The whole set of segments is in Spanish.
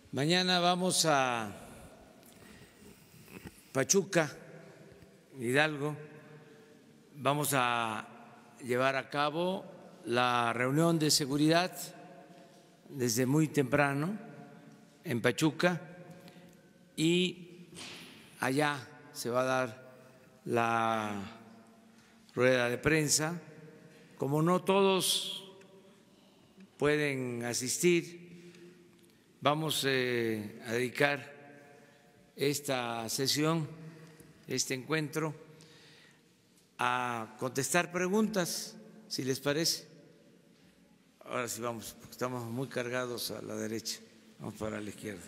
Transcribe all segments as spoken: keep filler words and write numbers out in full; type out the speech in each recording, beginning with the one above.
Mañana vamos a Pachuca, Hidalgo, vamos a llevar a cabo la reunión de seguridad desde muy temprano en Pachuca y allá se va a dar la rueda de prensa. Como no todos pueden asistir, vamos eh, a dedicar esta sesión, este encuentro, a contestar preguntas, si les parece. Ahora sí vamos, porque estamos muy cargados a la derecha, vamos para la izquierda.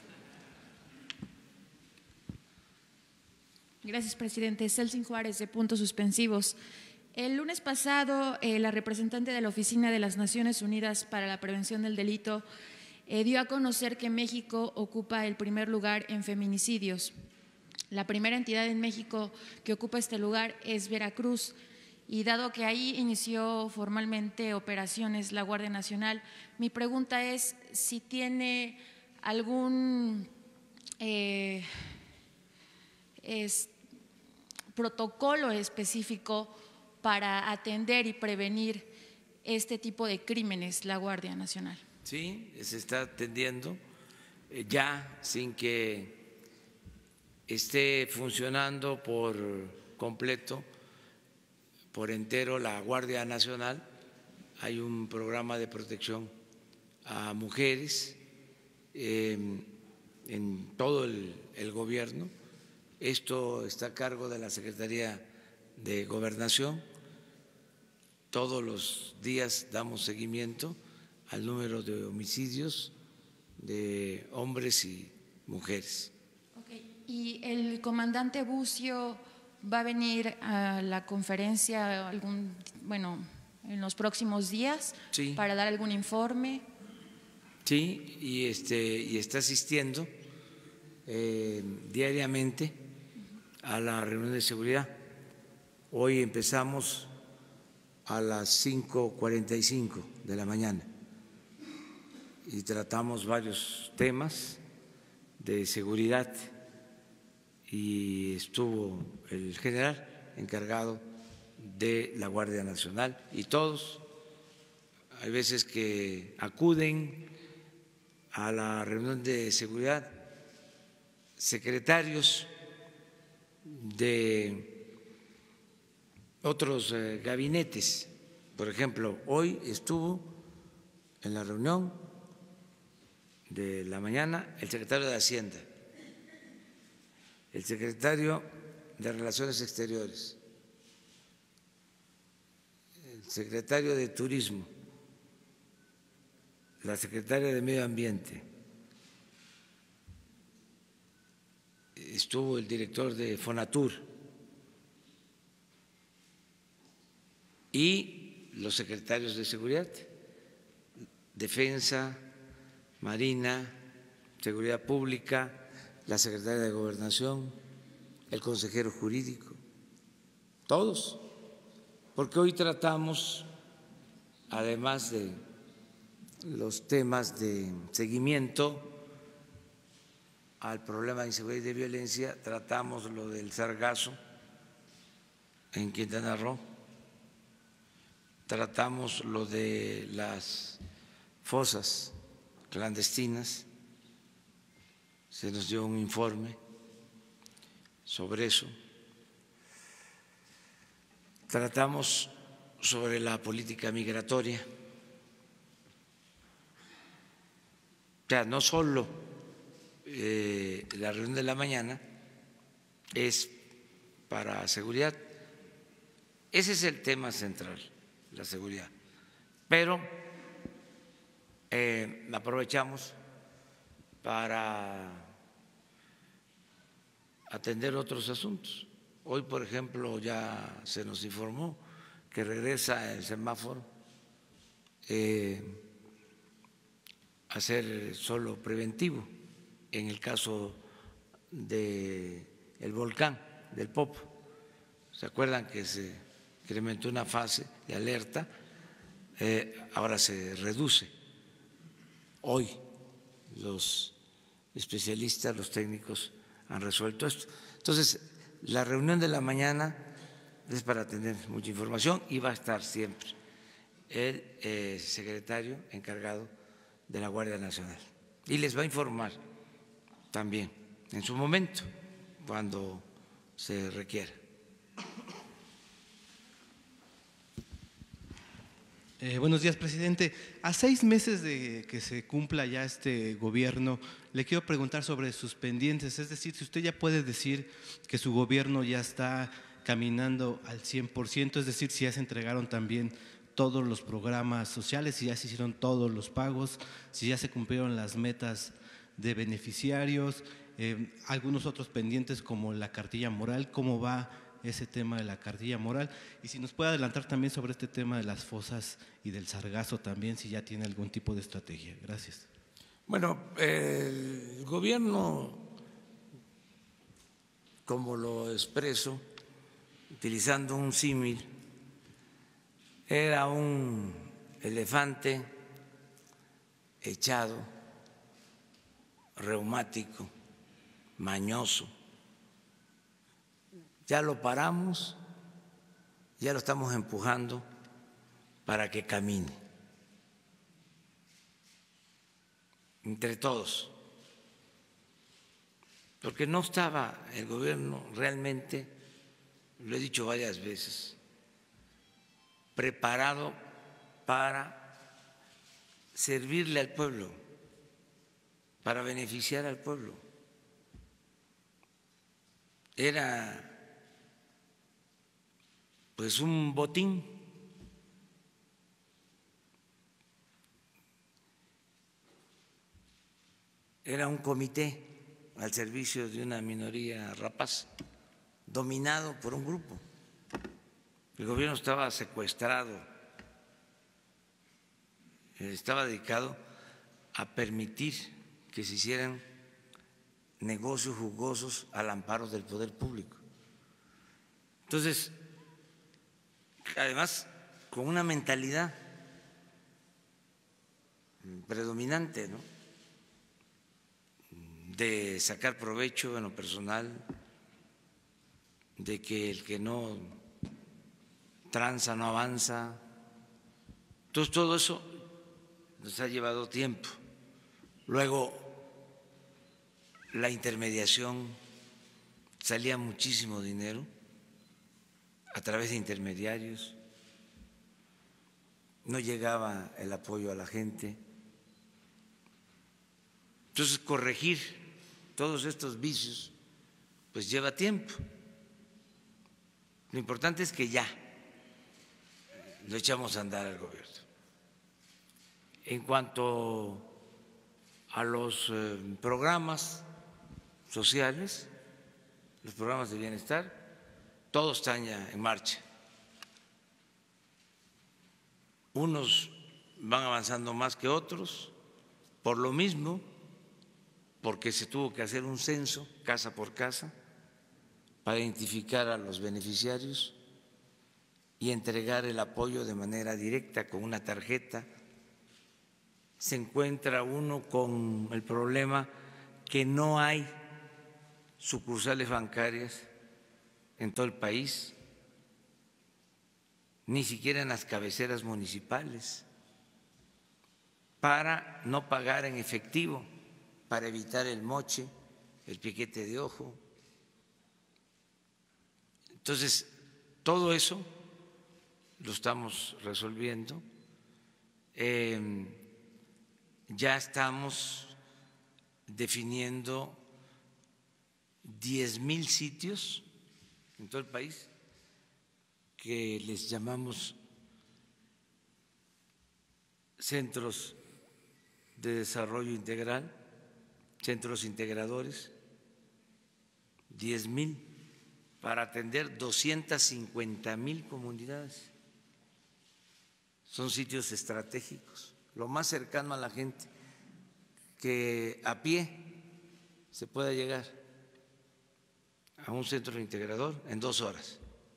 Gracias, presidente. Celsin Juárez, de Puntos Suspensivos. El lunes pasado, eh, la representante de la Oficina de las Naciones Unidas para la Prevención del Delito eh, dio a conocer que México ocupa el primer lugar en feminicidios. La primera entidad en México que ocupa este lugar es Veracruz, y dado que ahí inició formalmente operaciones la Guardia Nacional, mi pregunta es si tiene algún eh, es, protocolo específico para atender y prevenir este tipo de crímenes la Guardia Nacional. Sí, se está atendiendo eh, ya sin que esté funcionando por completo, por entero la Guardia Nacional. Hay un programa de protección a mujeres eh, en todo el, el gobierno. Esto está a cargo de la Secretaría de Gobernación. Todos los días damos seguimiento al número de homicidios de hombres y mujeres. Okay. ¿Y el comandante Bucio va a venir a la conferencia algún, bueno, en los próximos días sí. para dar algún informe? Sí, y, este, y está asistiendo eh, diariamente a la reunión de seguridad. Hoy empezamos a las cinco cuarenta y cinco de la mañana y tratamos varios temas de seguridad y estuvo el general encargado de la Guardia Nacional y todos, hay veces que acuden a la reunión de seguridad secretarios de otros gabinetes. Por ejemplo, hoy estuvo en la reunión de la mañana el secretario de Hacienda, el secretario de Relaciones Exteriores, el secretario de Turismo, la secretaria de Medio Ambiente, estuvo el director de Fonatur y los secretarios de Seguridad, Defensa, Marina, Seguridad Pública, la secretaria de Gobernación, el consejero jurídico, todos, porque hoy tratamos, además de los temas de seguimiento al problema de inseguridad y de violencia, tratamos lo del sargazo en Quintana Roo, tratamos lo de las fosas clandestinas, se nos dio un informe sobre eso, tratamos sobre la política migratoria, o sea, no solo eh, la reunión de la mañana es para seguridad, ese es el tema central, la seguridad, pero eh, aprovechamos para atender otros asuntos. Hoy, por ejemplo, ya se nos informó que regresa el semáforo eh, a ser solo preventivo en el caso del volcán del Popo. ¿Se acuerdan que se incrementó una fase de alerta? Eh, ahora se reduce. Hoy los especialistas, los técnicos han resuelto esto. Entonces, la reunión de la mañana es para tener mucha información y va a estar siempre el eh, secretario encargado de la Guardia Nacional y les va a informar también en su momento, cuando se requiera. Eh, buenos días, presidente. A seis meses de que se cumpla ya este gobierno, le quiero preguntar sobre sus pendientes, es decir, si usted ya puede decir que su gobierno ya está caminando al cien por ciento, es decir, si ya se entregaron también todos los programas sociales, si ya se hicieron todos los pagos, si ya se cumplieron las metas de beneficiarios, eh, algunos otros pendientes como la cartilla moral, ¿cómo va ese tema de la cartilla moral? Y si nos puede adelantar también sobre este tema de las fosas y del sargazo también, si ya tiene algún tipo de estrategia. Gracias. Bueno, el gobierno, como lo expreso, utilizando un símil, era un elefante echado, reumático, mañoso. Ya lo paramos, ya lo estamos empujando para que camine. Entre todos. Porque no estaba el gobierno realmente, lo he dicho varias veces, preparado para servirle al pueblo, para beneficiar al pueblo. Era pues un botín. Era un comité al servicio de una minoría rapaz, dominado por un grupo. El gobierno estaba secuestrado, estaba dedicado a permitir que se hicieran negocios jugosos al amparo del poder público. Entonces, además, con una mentalidad predominante, ¿no?, de sacar provecho en lo personal, de que el que no tranza no avanza. Entonces, todo eso nos ha llevado tiempo. Luego, la intermediación, salía muchísimo dinero a través de intermediarios, no llegaba el apoyo a la gente. Entonces, corregir todos estos vicios pues lleva tiempo. Lo importante es que ya lo echamos a andar al gobierno. En cuanto a los eh, programas sociales, los programas de bienestar, todos están ya en marcha. Unos van avanzando más que otros, por lo mismo, porque se tuvo que hacer un censo casa por casa para identificar a los beneficiarios y entregar el apoyo de manera directa con una tarjeta. Se encuentra uno con el problema que no hay sucursales bancarias en todo el país, ni siquiera en las cabeceras municipales, para no pagar en efectivo, para evitar el moche, el piquete de ojo. Entonces, todo eso lo estamos resolviendo. Eh, ya estamos definiendo diez mil sitios en todo el país que les llamamos centros de desarrollo integral, centros integradores, diez mil para atender doscientas cincuenta mil comunidades. Son sitios estratégicos, lo más cercano a la gente, que a pie se pueda llegar a un centro integrador en dos horas.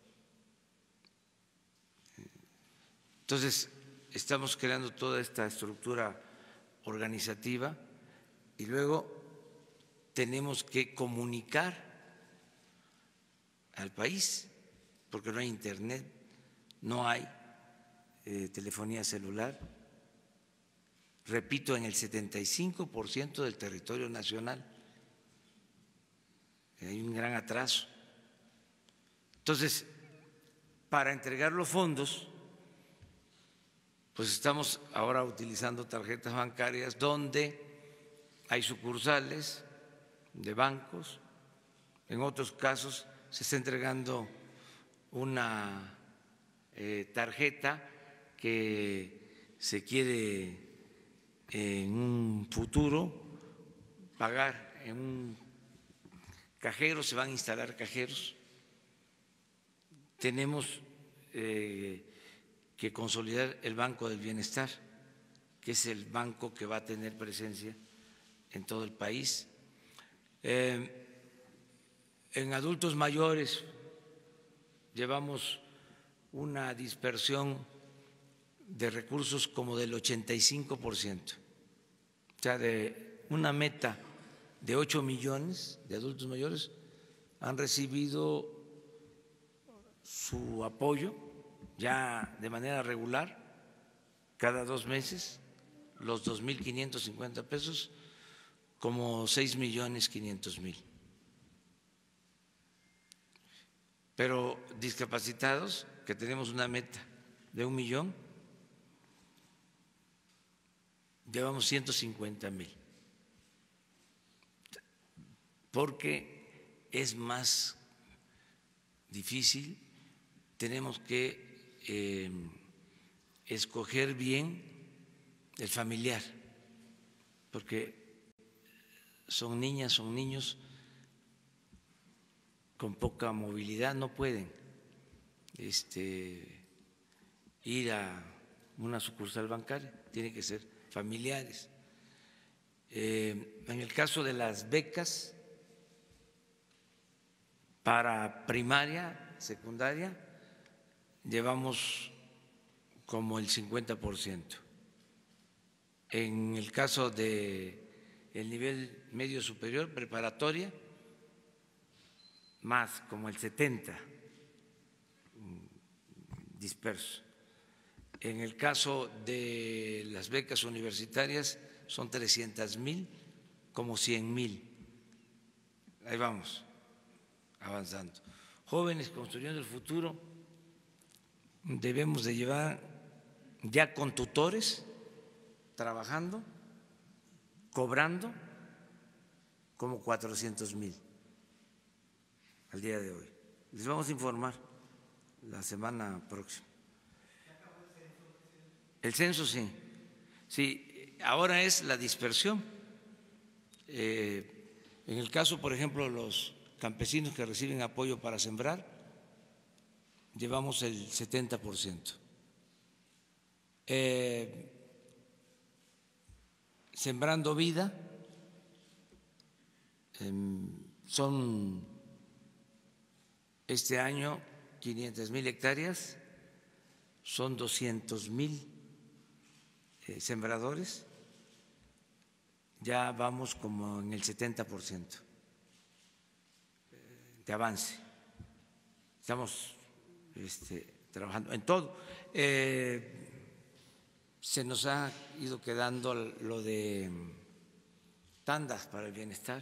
Entonces, estamos creando toda esta estructura organizativa y luego tenemos que comunicar al país, porque no hay internet, no hay eh, telefonía celular. Repito, en el setenta y cinco por ciento del territorio nacional hay un gran atraso. Entonces, para entregar los fondos, pues estamos ahora utilizando tarjetas bancarias donde hay sucursales de bancos. En otros casos se está entregando una eh, tarjeta que se quiere en un futuro pagar en un cajero, se van a instalar cajeros. Tenemos eh, que consolidar el Banco del Bienestar, que es el banco que va a tener presencia en todo el país. Eh, en adultos mayores llevamos una dispersión de recursos como del ochenta y cinco por ciento, o sea, de una meta de ocho millones de adultos mayores han recibido su apoyo ya de manera regular cada dos meses, los dos mil quinientos cincuenta pesos, como seis millones quinientos mil. Pero discapacitados, que tenemos una meta de un millón, llevamos ciento cincuenta mil, porque es más difícil, tenemos que eh, escoger bien el familiar, porque son niñas, son niños con poca movilidad, no pueden este, ir a una sucursal bancaria, tiene que ser familiares. Eh, en el caso de las becas para primaria, secundaria, llevamos como el cincuenta por ciento. En el caso de el nivel medio superior, preparatoria, más como el setenta disperso. En el caso de las becas universitarias son trescientas mil, como cien mil. Ahí vamos, avanzando. Jóvenes construyendo el futuro, debemos de llevar ya con tutores, trabajando, cobrando, como cuatrocientos mil al día de hoy. Les vamos a informar la semana próxima. El censo sí, sí, ahora es la dispersión. Eh, en el caso, por ejemplo, los campesinos que reciben apoyo para sembrar, llevamos el setenta por ciento. Eh, Sembrando Vida, eh, son este año quinientas mil hectáreas, son doscientos mil eh, sembradores, ya vamos como en el setenta por ciento de avance. Estamos este, trabajando en todo. Eh, se nos ha ido quedando lo de tandas para el bienestar,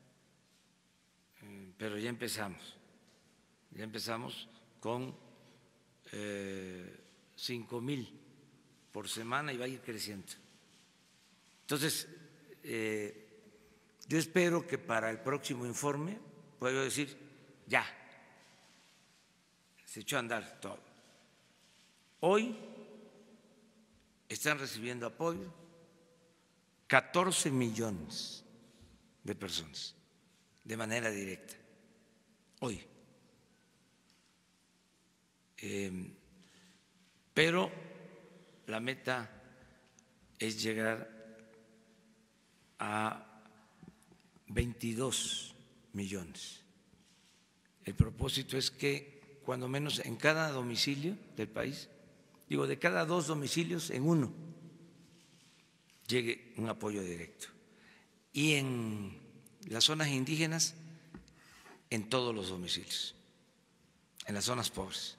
eh, pero ya empezamos. Ya empezamos con eh, cinco mil por semana y va a ir creciendo. Entonces, eh, yo espero que para el próximo informe pueda decir, ya, se echó a andar todo. Hoy están recibiendo apoyo catorce millones de personas de manera directa, hoy. Eh, pero la meta es llegar a veintidós millones. El propósito es que cuando menos en cada domicilio del país, digo, de cada dos domicilios, en uno llegue un apoyo directo. Y en las zonas indígenas en todos los domicilios, en las zonas pobres.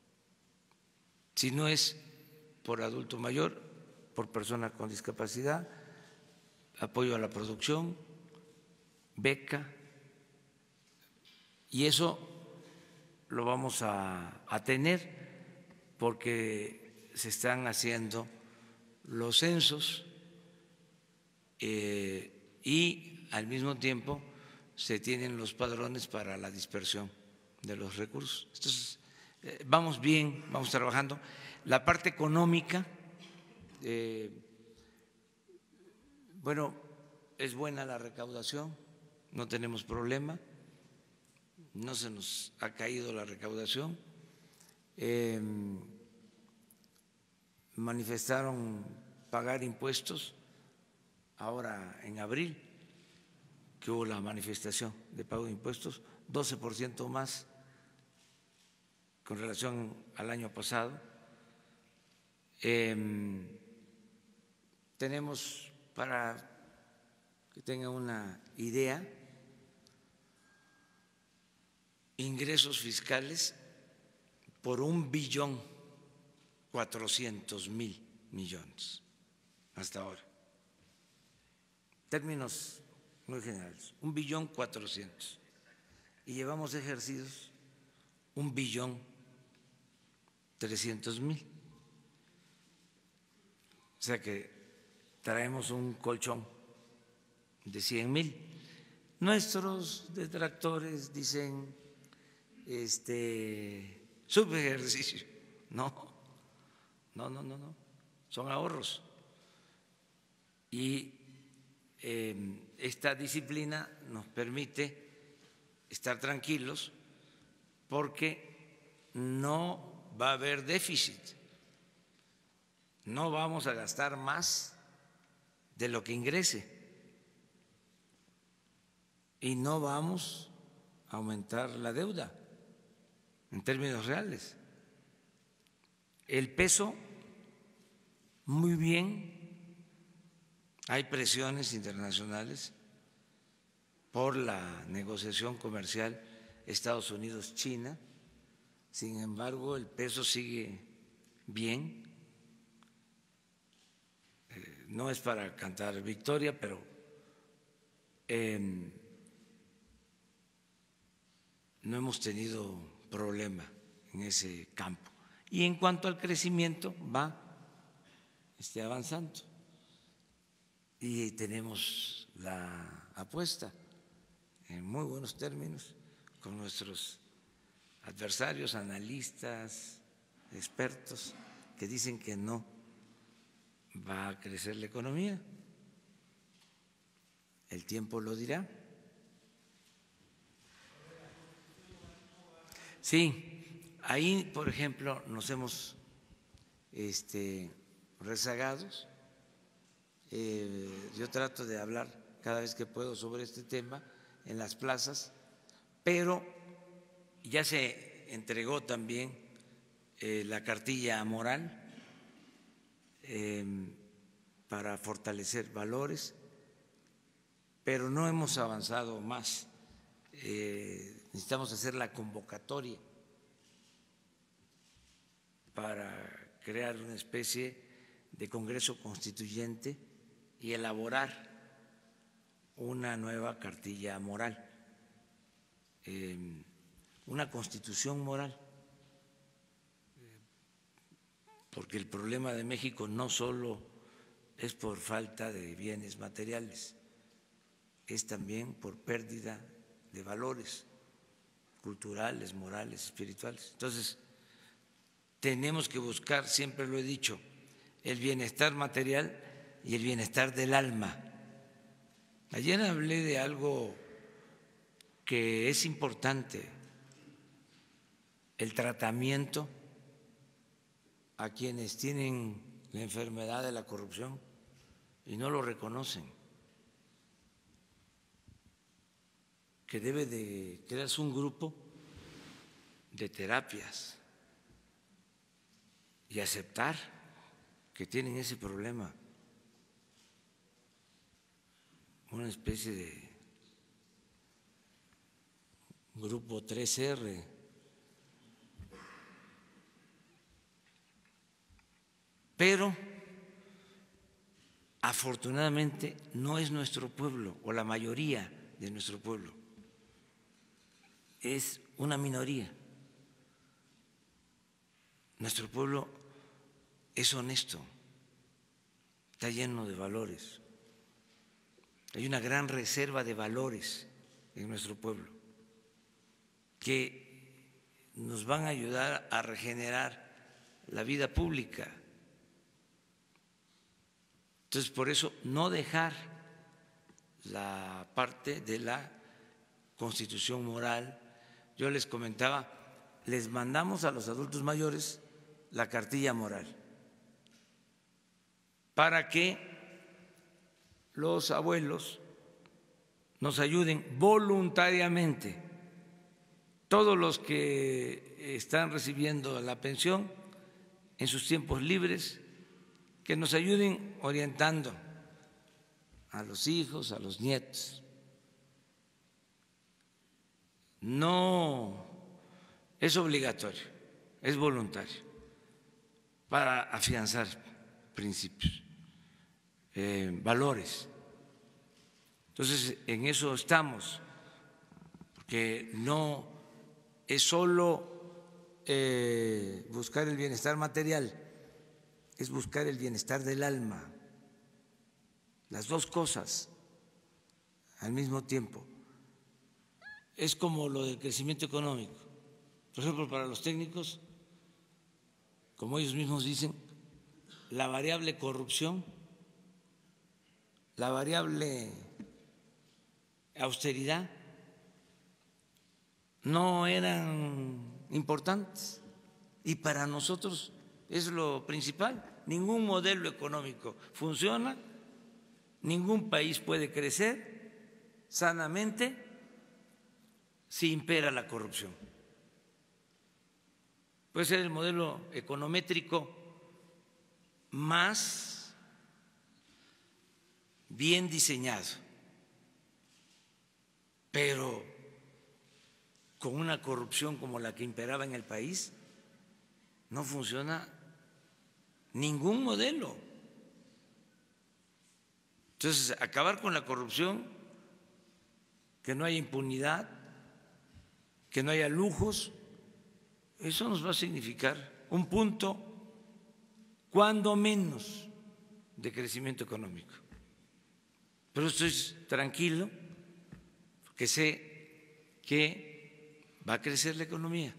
Si no es por adulto mayor, por persona con discapacidad, apoyo a la producción, beca, y eso lo vamos a, a tener porque se están haciendo los censos eh, y al mismo tiempo se tienen los padrones para la dispersión de los recursos. Entonces, eh, vamos bien, vamos trabajando. La parte económica, eh, bueno, es buena la recaudación, no tenemos problema, no se nos ha caído la recaudación. Eh, manifestaron pagar impuestos ahora en abril, que hubo la manifestación de pago de impuestos, doce por ciento más con relación al año pasado. Eh, tenemos, para que tengan una idea, ingresos fiscales por un billón cuatrocientos mil millones hasta ahora. Términos muy generales, un billón cuatrocientos. Y llevamos ejercidos un billón trescientos mil. O sea que traemos un colchón de cien mil. Nuestros detractores dicen este subejercicio. No, no, no, no, no. Son ahorros. Y eh, esta disciplina nos permite estar tranquilos porque no va a haber déficit. No vamos a gastar más de lo que ingrese y no vamos a aumentar la deuda en términos reales. El peso, muy bien, hay presiones internacionales por la negociación comercial Estados Unidos-China, sin embargo el peso sigue bien. Eh, no es para cantar victoria, pero eh, no hemos tenido problema en ese campo. Y en cuanto al crecimiento, va este, avanzando. Y tenemos la apuesta en muy buenos términos con nuestros adversarios, analistas, expertos, que dicen que no va a crecer la economía. El tiempo lo dirá. Sí, ahí, por ejemplo, nos hemos este, rezagados. Eh, yo trato de hablar cada vez que puedo sobre este tema en las plazas, pero ya se entregó también eh, la cartilla moral eh, para fortalecer valores, pero no hemos avanzado más. Eh, necesitamos hacer la convocatoria para crear una especie de Congreso Constituyente y elaborar una nueva cartilla moral, eh, una constitución moral, porque el problema de México no solo es por falta de bienes materiales, es también por pérdida de valores culturales, morales, espirituales. Entonces, tenemos que buscar, siempre lo he dicho, el bienestar material y el bienestar del alma. Ayer hablé de algo que es importante, el tratamiento a quienes tienen la enfermedad de la corrupción y no lo reconocen, que debe de crearse un grupo de terapias y aceptar que tienen ese problema, una especie de Grupo tres erre. Pero afortunadamente no es nuestro pueblo o la mayoría de nuestro pueblo, es una minoría. Nuestro pueblo es honesto, está lleno de valores. Hay una gran reserva de valores en nuestro pueblo que nos van a ayudar a regenerar la vida pública. Entonces, por eso, no dejar la parte de la constitución moral. Yo les comentaba, les mandamos a los adultos mayores la cartilla moral para que los abuelos nos ayuden voluntariamente. Todos los que están recibiendo la pensión en sus tiempos libres, que nos ayuden orientando a los hijos, a los nietos. No es obligatorio, es voluntario, para afianzar principios, eh, valores. Entonces, en eso estamos, porque no es solo eh, buscar el bienestar material, es buscar el bienestar del alma, las dos cosas al mismo tiempo. Es como lo del crecimiento económico. Por ejemplo, para los técnicos, como ellos mismos dicen, la variable corrupción, la variable austeridad no eran importantes, y para nosotros es lo principal. Ningún modelo económico funciona, ningún país puede crecer sanamente si impera la corrupción. Puede ser el modelo econométrico más bien diseñado, pero con una corrupción como la que imperaba en el país, no funciona ningún modelo. Entonces, acabar con la corrupción, que no haya impunidad, que no haya lujos, eso nos va a significar un punto, cuando menos, de crecimiento económico. Pero estoy tranquilo, porque sé que va a crecer la economía.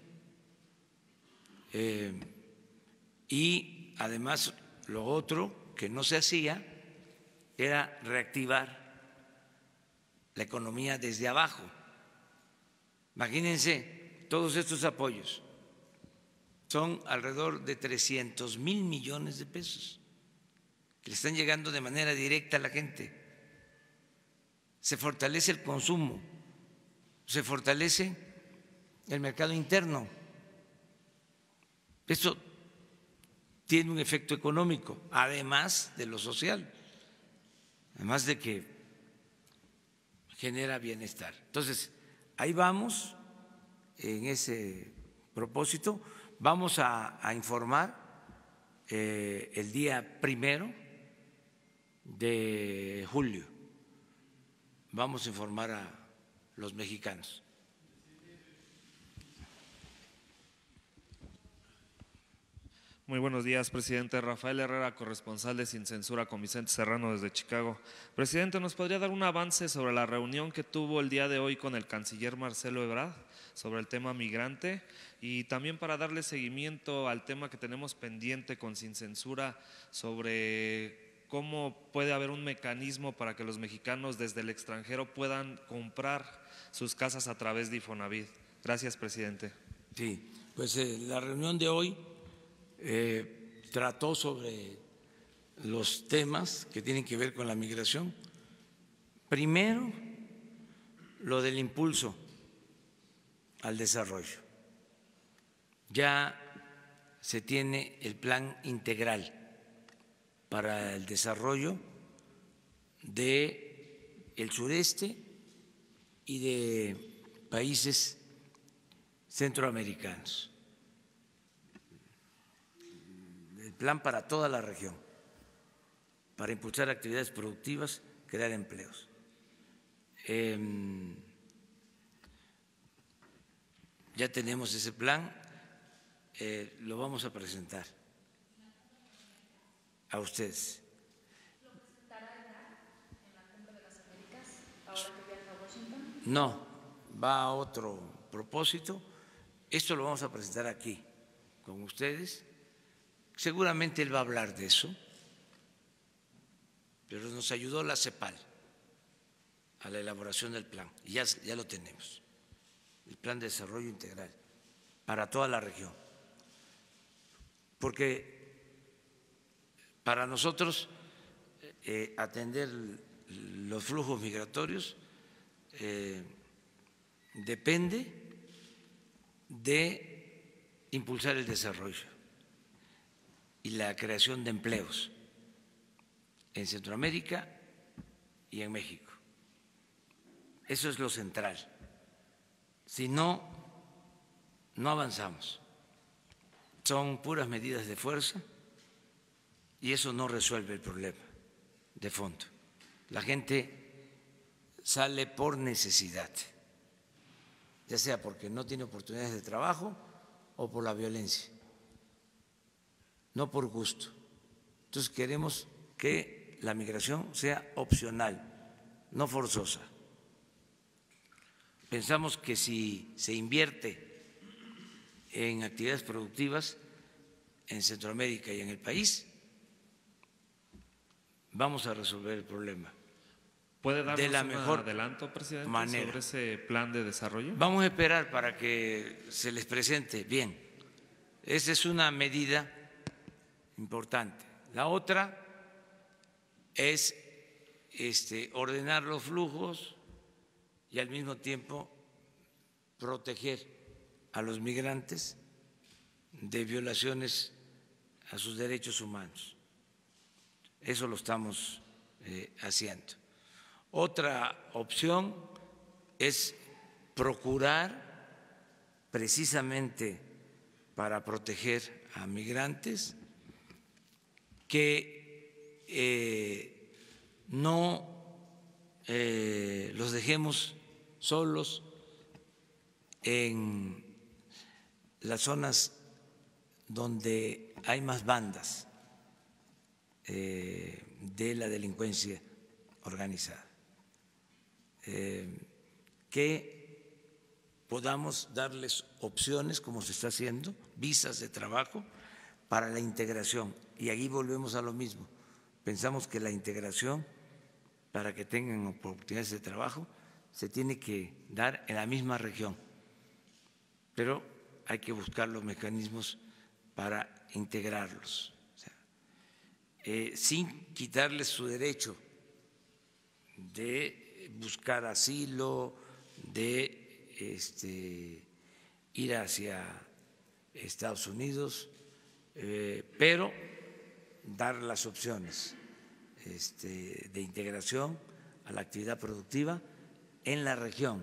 Eh, y además lo otro que no se hacía era reactivar la economía desde abajo. Imagínense, todos estos apoyos son alrededor de trescientos mil millones de pesos que le están llegando de manera directa a la gente. Se fortalece el consumo, se fortalece el mercado interno. Esto tiene un efecto económico, además de lo social, además de que genera bienestar. Entonces, ahí vamos en ese propósito. Vamos a, a informar eh, el día primero de julio. Vamos a informar a los mexicanos. Muy buenos días, presidente. Rafael Herrera, corresponsal de Sin Censura con Vicente Serrano desde Chicago. Presidente, ¿nos podría dar un avance sobre la reunión que tuvo el día de hoy con el canciller Marcelo Ebrard sobre el tema migrante? Y también para darle seguimiento al tema que tenemos pendiente con Sin Censura sobre cómo puede haber un mecanismo para que los mexicanos desde el extranjero puedan comprar sus casas a través de Infonavit. Gracias, presidente. Sí, pues eh, la reunión de hoy Eh, trató sobre los temas que tienen que ver con la migración. Primero, lo del impulso al desarrollo. Ya se tiene el plan integral para el desarrollo de el sureste y de países centroamericanos. El plan para toda la región, para impulsar actividades productivas, crear empleos. Eh, ya tenemos ese plan, eh, lo vamos a presentar a ustedes. ¿Lo presentará en la Cumbre de las Américas, ahora que viaja a Washington? No, va a otro propósito. Esto lo vamos a presentar aquí con ustedes. Seguramente él va a hablar de eso, pero nos ayudó la CEPAL a la elaboración del plan y ya, ya lo tenemos, el Plan de Desarrollo Integral para toda la región. Porque para nosotros eh, atender los flujos migratorios eh, depende de impulsar el desarrollo y la creación de empleos en Centroamérica y en México. Eso es lo central. Si no, no avanzamos. Son puras medidas de fuerza y eso no resuelve el problema de fondo. La gente sale por necesidad, ya sea porque no tiene oportunidades de trabajo o por la violencia, no por gusto. Entonces queremos que la migración sea opcional, no forzosa. Pensamos que si se invierte en actividades productivas en Centroamérica y en el país, vamos a resolver el problema. ¿Puede darnos de la un mejor adelanto, presidente, manera. sobre ese plan de desarrollo? Vamos a esperar para que se les presente bien. Esa es una medida importante. La otra es este, ordenar los flujos y al mismo tiempo proteger a los migrantes de violaciones a sus derechos humanos. Eso lo estamos eh, haciendo. Otra opción es procurar, precisamente para proteger a migrantes, que eh, no eh, los dejemos solos en las zonas donde hay más bandas eh, de la delincuencia organizada, eh, que podamos darles opciones, como se está haciendo, visas de trabajo para la integración. Y ahí volvemos a lo mismo. Pensamos que la integración, para que tengan oportunidades de trabajo, se tiene que dar en la misma región, pero hay que buscar los mecanismos para integrarlos, o sea, eh, sin quitarles su derecho de buscar asilo, de este, ir hacia Estados Unidos, eh, pero dar las opciones este, de integración a la actividad productiva en la región.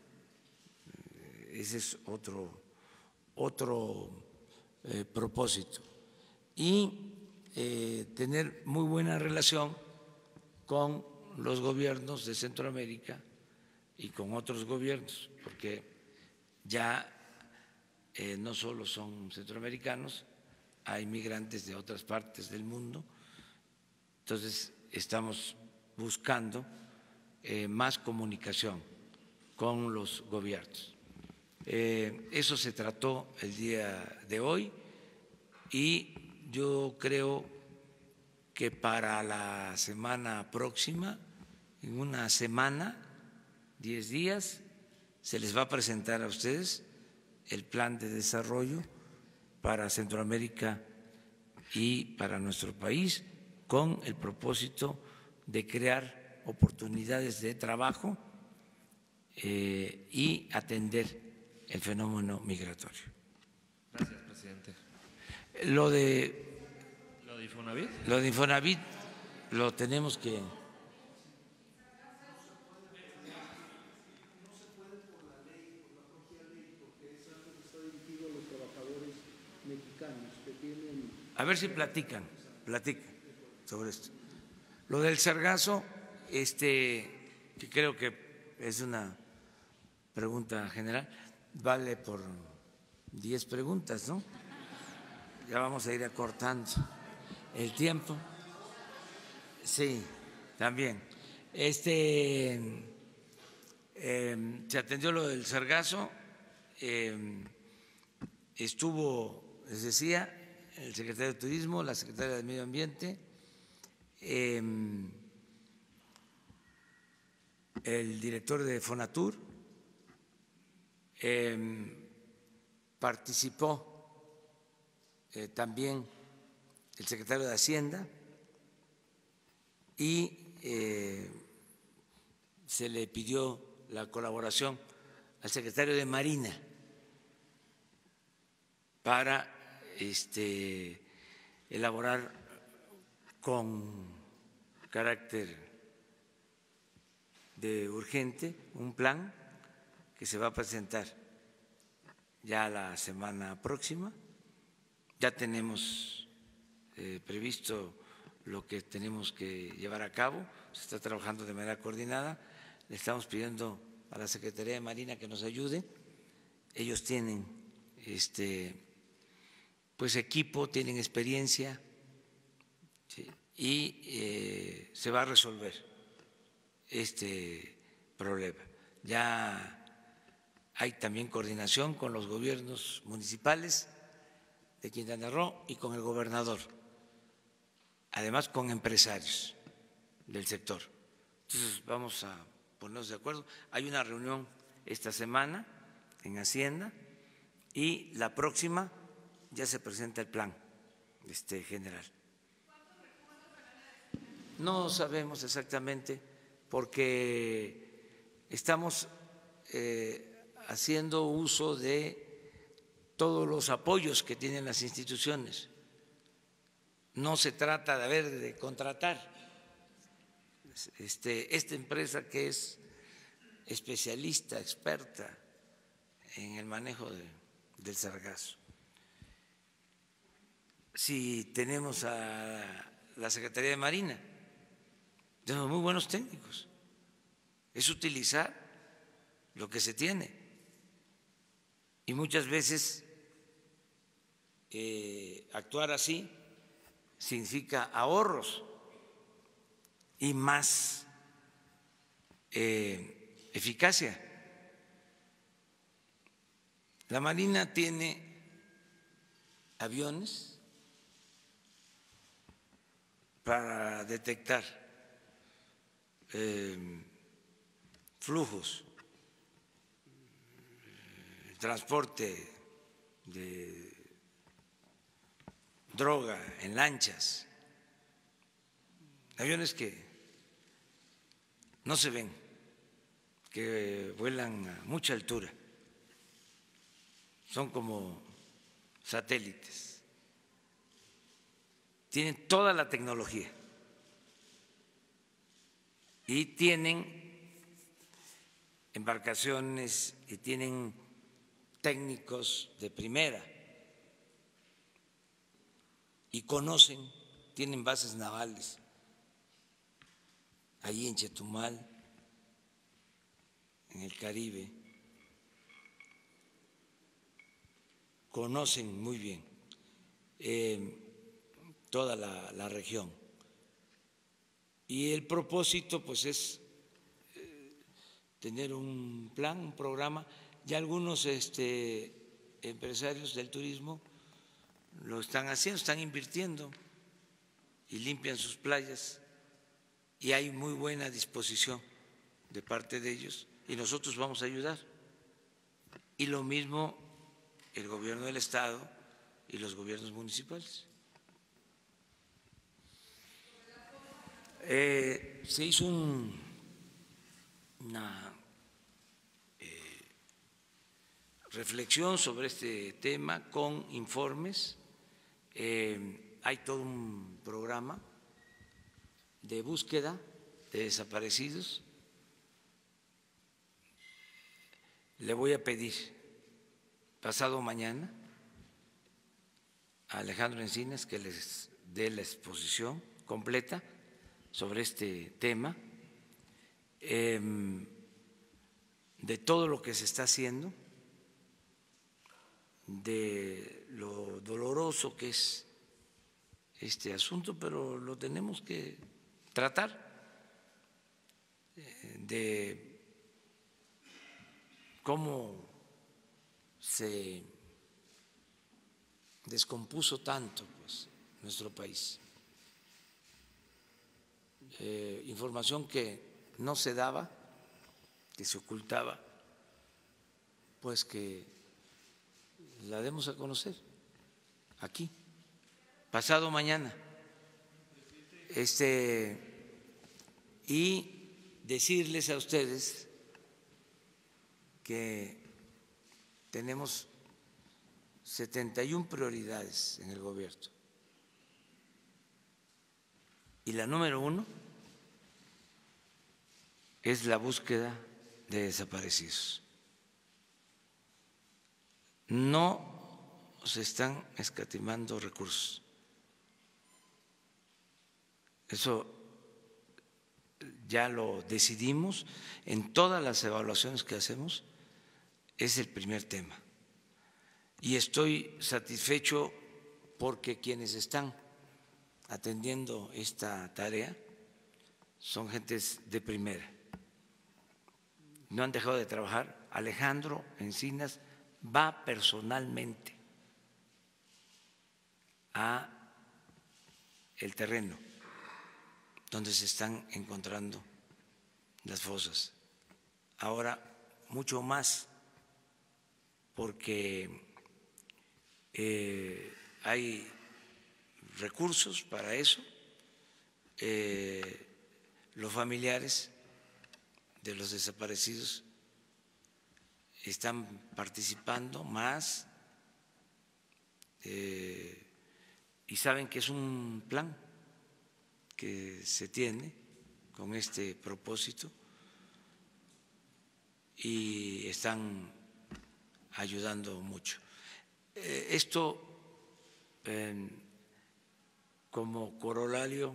Ese es otro, otro eh, propósito. Y eh, tener muy buena relación con los gobiernos de Centroamérica y con otros gobiernos, porque ya eh, no solo son centroamericanos, hay migrantes de otras partes del mundo. Entonces estamos buscando eh, más comunicación con los gobiernos. Eh, eso se trató el día de hoy y yo creo que para la semana próxima, en una semana, diez días, se les va a presentar a ustedes el plan de desarrollo para Centroamérica y para nuestro país, con el propósito de crear oportunidades de trabajo eh, y atender el fenómeno migratorio. Gracias, presidente. Lo de, ¿Lo de Infonavit? lo de Infonavit lo tenemos que… A ver si platican, platican sobre esto. Lo del sargazo, este, que creo que es una pregunta general, vale por diez preguntas, ¿no? Ya vamos a ir acortando el tiempo. Sí, también. Este, eh, se atendió lo del sargazo, eh, estuvo, les decía, el secretario de Turismo, la secretaria de Medio Ambiente, eh, el director de Fonatur, eh, participó eh, también el secretario de Hacienda y eh, se le pidió la colaboración al secretario de Marina para este, elaborar con carácter de urgente un plan que se va a presentar ya la semana próxima. Ya tenemos eh, previsto lo que tenemos que llevar a cabo, se está trabajando de manera coordinada. Le estamos pidiendo a la Secretaría de Marina que nos ayude. Ellos tienen este, pues equipo, tienen experiencia, ¿sí? y eh, se va a resolver este problema. Ya hay también coordinación con los gobiernos municipales de Quintana Roo y con el gobernador, además con empresarios del sector. Entonces vamos a ponernos de acuerdo. Hay una reunión esta semana en Hacienda y la próxima ya se presenta el plan este, general. No sabemos exactamente porque estamos eh, haciendo uso de todos los apoyos que tienen las instituciones. No se trata de haber de contratar este, esta empresa que es especialista, experta en el manejo de, del sargazo. Si tenemos a la Secretaría de Marina, tenemos muy buenos técnicos. Es utilizar lo que se tiene. Y muchas veces eh, actuar así significa ahorros y más eh, eficacia. La Marina tiene aviones para detectar eh, flujos, el transporte de droga en lanchas, aviones que no se ven, que vuelan a mucha altura, son como satélites, tienen toda la tecnología y tienen embarcaciones y tienen técnicos de primera y conocen, tienen bases navales allí en Chetumal, en el Caribe, conocen muy bien eh, toda la, la región. Y el propósito pues es eh, tener un plan, un programa. Ya algunos este, empresarios del turismo lo están haciendo, están invirtiendo y limpian sus playas y hay muy buena disposición de parte de ellos y nosotros vamos a ayudar. Y lo mismo el gobierno del Estado y los gobiernos municipales. Eh, se hizo un, una eh, reflexión sobre este tema con informes. Eh, hay todo un programa de búsqueda de desaparecidos. Le voy a pedir pasado mañana a Alejandro Encinas que les dé la exposición completa sobre este tema, eh, de todo lo que se está haciendo, de lo doloroso que es este asunto, pero lo tenemos que tratar, eh, de cómo se descompuso tanto pues, nuestro país. Eh, información que no se daba, que se ocultaba, pues que la demos a conocer aquí, pasado mañana. Este, y decirles a ustedes que tenemos setenta y una prioridades en el gobierno. Y la número uno es la búsqueda de desaparecidos. No se están escatimando recursos. Eso ya lo decidimos en todas las evaluaciones que hacemos, es el primer tema. Y estoy satisfecho porque quienes están atendiendo esta tarea son gentes de primera. No han dejado de trabajar. Alejandro Encinas va personalmente a el terreno donde se están encontrando las fosas. Ahora mucho más porque eh, hay recursos para eso. Eh, los familiares de los desaparecidos están participando más eh, y saben que es un plan que se tiene con este propósito y están ayudando mucho. Eh, esto eh, como corolario,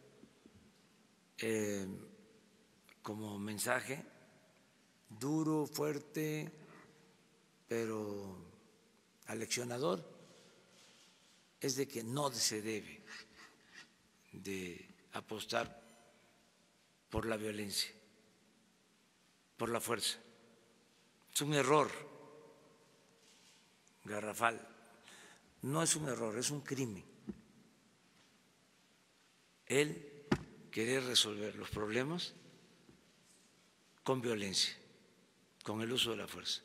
eh, como mensaje duro, fuerte, pero aleccionador, es de que no se debe de apostar por la violencia, por la fuerza. Es un error garrafal. No es un error, es un crimen. El querer resolver los problemas con violencia, con el uso de la fuerza.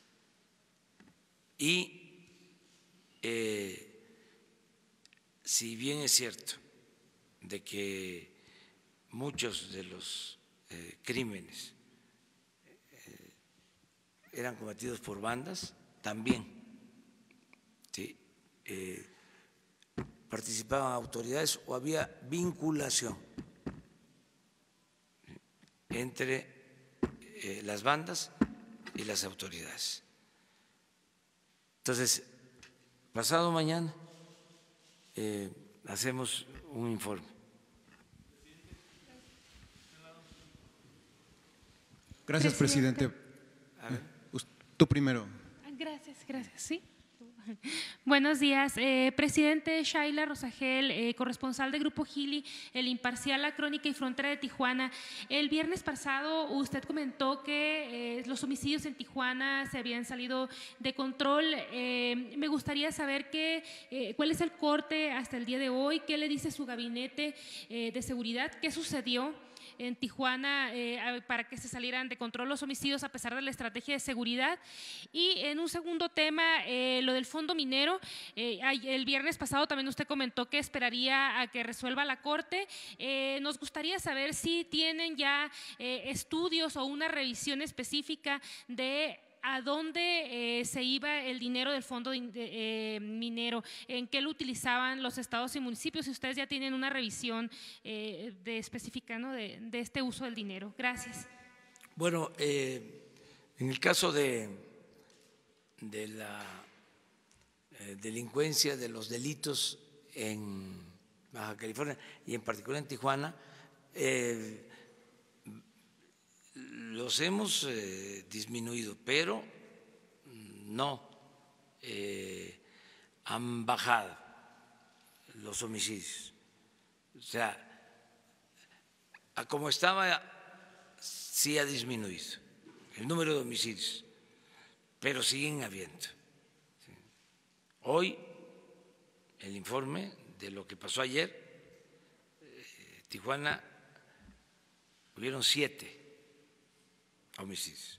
Y eh, si bien es cierto de que muchos de los eh, crímenes eh, eran cometidos por bandas, también ¿sí? eh, participaban autoridades o había vinculación entre eh, las bandas y las autoridades. Entonces, pasado mañana eh, hacemos un informe. Gracias, presidente. Tú primero. Gracias, gracias. Sí. Buenos días, eh, presidente. Shaila Rosagel, eh, corresponsal de Grupo Gili, El Imparcial, La Crónica y Frontera de Tijuana. El viernes pasado usted comentó que eh, los homicidios en Tijuana se habían salido de control. Eh, me gustaría saber qué, eh, cuál es el corte hasta el día de hoy, qué le dice su gabinete eh, de seguridad, qué sucedió en Tijuana eh, para que se salieran de control los homicidios a pesar de la estrategia de seguridad. Y en un segundo tema, eh, lo del fondo minero. Eh, el viernes pasado también usted comentó que esperaría a que resuelva la Corte. Eh, nos gustaría saber si tienen ya eh, estudios o una revisión específica de a dónde eh, se iba el dinero del fondo de, de, eh, minero, en qué lo utilizaban los estados y municipios, si ustedes ya tienen una revisión eh, de específica, ¿no? de, de este uso del dinero. Gracias. Bueno, eh, en el caso de, de la eh, delincuencia, de los delitos en Baja California y en particular en Tijuana, eh, los hemos eh, disminuido, pero no eh, han bajado los homicidios. O sea, a como estaba, sí ha disminuido el número de homicidios, pero siguen habiendo. Hoy, el informe de lo que pasó ayer, eh, Tijuana, hubieron siete homicidios.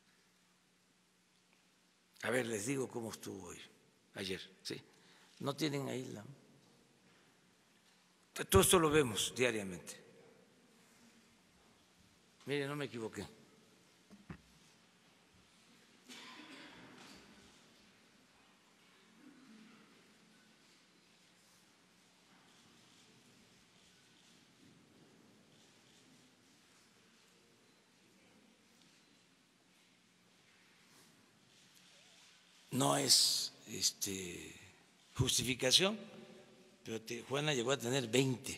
A ver, les digo cómo estuvo hoy, ayer, ¿sí? No tienen ahí la... Todo esto lo vemos diariamente. Mire, no me equivoqué. No es este, justificación, pero Tijuana llegó a tener veinte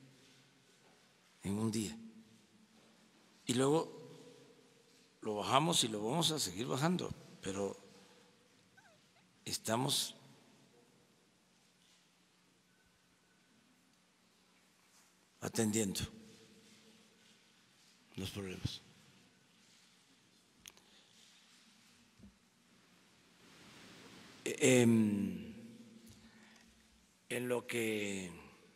en un día. Y luego lo bajamos y lo vamos a seguir bajando, pero estamos atendiendo los problemas. En lo que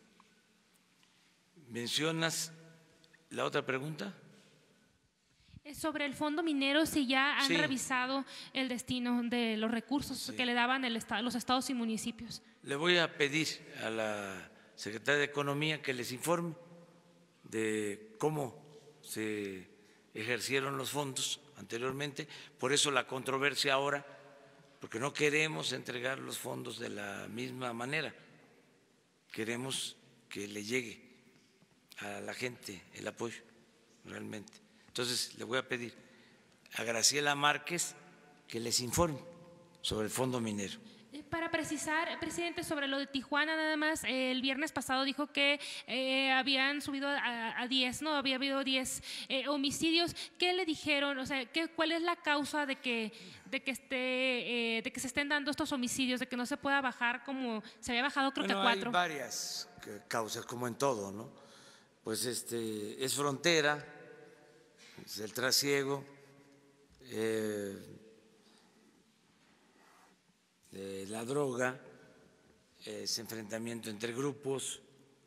mencionas, la otra pregunta. Sobre el fondo minero, si ya han Sí. revisado el destino de los recursos Sí. que le daban el estado, los estados y municipios. Le voy a pedir a la Secretaría de Economía que les informe de cómo se ejercieron los fondos anteriormente. Por eso la controversia ahora, porque no queremos entregar los fondos de la misma manera. Queremos que le llegue a la gente el apoyo, realmente. Entonces, le voy a pedir a Graciela Márquez que les informe sobre el fondo minero. Para precisar, presidente, sobre lo de Tijuana, nada más, eh, el viernes pasado dijo que eh, habían subido a, a diez, ¿no? Había habido diez eh, homicidios. ¿Qué le dijeron? O sea, ¿qué, ¿cuál es la causa de que, de, que esté, eh, de que se estén dando estos homicidios, de que no se pueda bajar como se había bajado, creo Bueno, que a cuatro? hay varias causas, como en todo, ¿no? Pues este, es frontera, es el trasiego, eh, de la droga, es enfrentamiento entre grupos,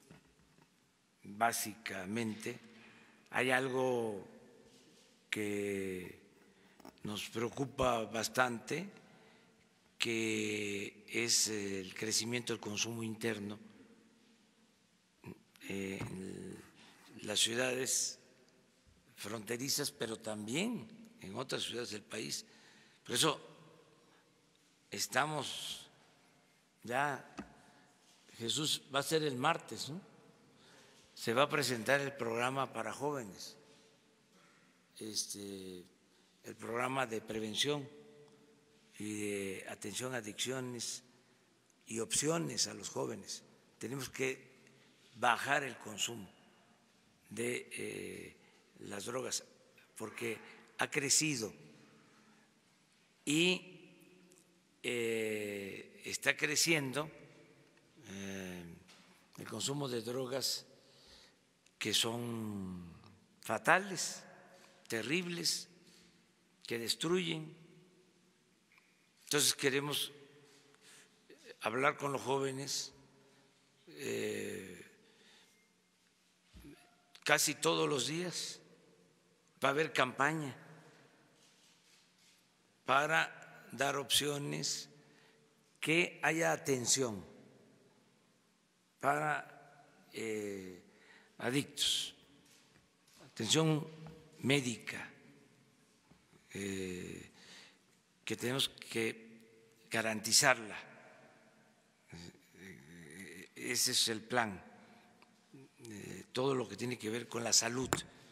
básicamente. Hay algo que nos preocupa bastante, que es el crecimiento del consumo interno en las ciudades fronterizas, pero también en otras ciudades del país. Por eso estamos ya, Jesús, va a ser el martes, ¿no? Se va a presentar el programa para jóvenes, este, el programa de prevención y de atención a adicciones y opciones a los jóvenes. Tenemos que bajar el consumo de eh, las drogas porque ha crecido y Eh, está creciendo eh, el consumo de drogas que son fatales, terribles, que destruyen. Entonces queremos hablar con los jóvenes. Eh, casi todos los días va a haber campaña para dar opciones, que haya atención para eh, adictos, atención médica, eh, que tenemos que garantizarla. Ese es el plan, eh, todo lo que tiene que ver con la salud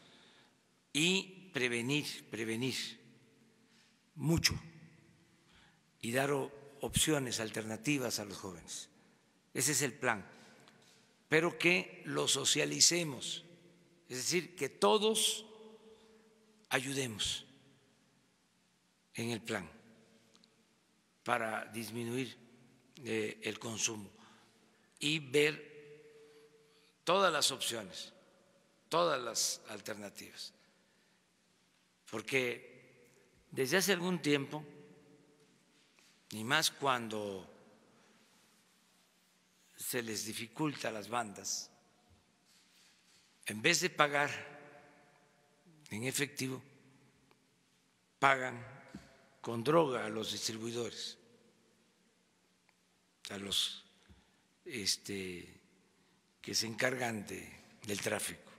y prevenir, prevenir mucho y dar opciones alternativas a los jóvenes. Ese es el plan, pero que lo socialicemos, es decir, que todos ayudemos en el plan para disminuir eh, el consumo y ver todas las opciones, todas las alternativas. Porque desde hace algún tiempo, y más cuando se les dificulta a las bandas, en vez de pagar en efectivo, pagan con droga a los distribuidores, a los este, que se encargan de, del tráfico.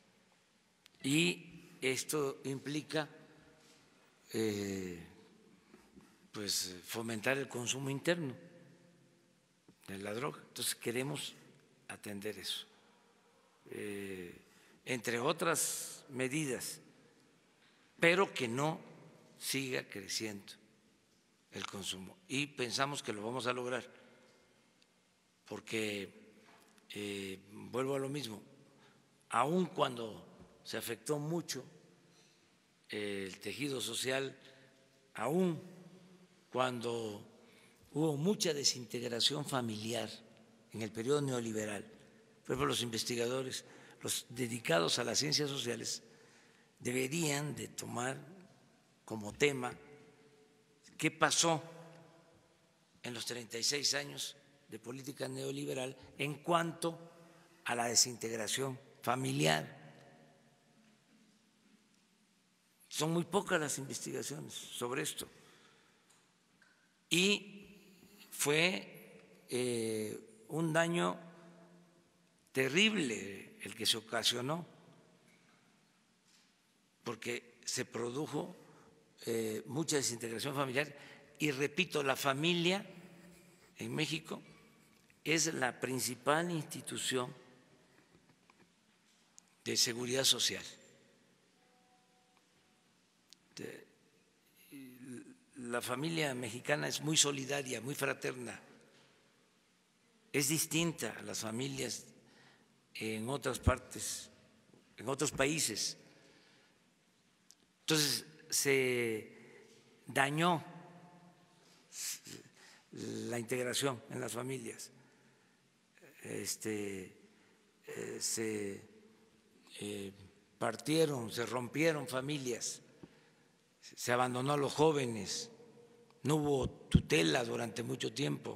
Y esto implica eh, pues fomentar el consumo interno de la droga. Entonces queremos atender eso, eh, entre otras medidas, pero que no siga creciendo el consumo. Y pensamos que lo vamos a lograr, porque eh, vuelvo a lo mismo, aun cuando se afectó mucho el tejido social, aun cuando hubo mucha desintegración familiar en el periodo neoliberal, por ejemplo, los investigadores, los dedicados a las ciencias sociales, deberían de tomar como tema qué pasó en los treinta y seis años de política neoliberal en cuanto a la desintegración familiar. Son muy pocas las investigaciones sobre esto. Y fue eh, un daño terrible el que se ocasionó, porque se produjo eh, mucha desintegración familiar. Y repito, la familia en México es la principal institución de seguridad social. La familia mexicana es muy solidaria, muy fraterna, es distinta a las familias en otras partes, en otros países. Entonces se dañó la integración en las familias, este, eh, se eh, partieron, se rompieron familias, se abandonó a los jóvenes, no hubo tutela durante mucho tiempo.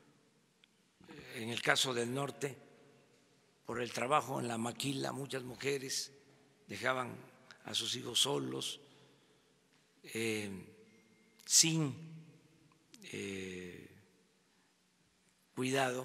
En el caso del norte, por el trabajo en la maquila, muchas mujeres dejaban a sus hijos solos, eh, sin eh, cuidado,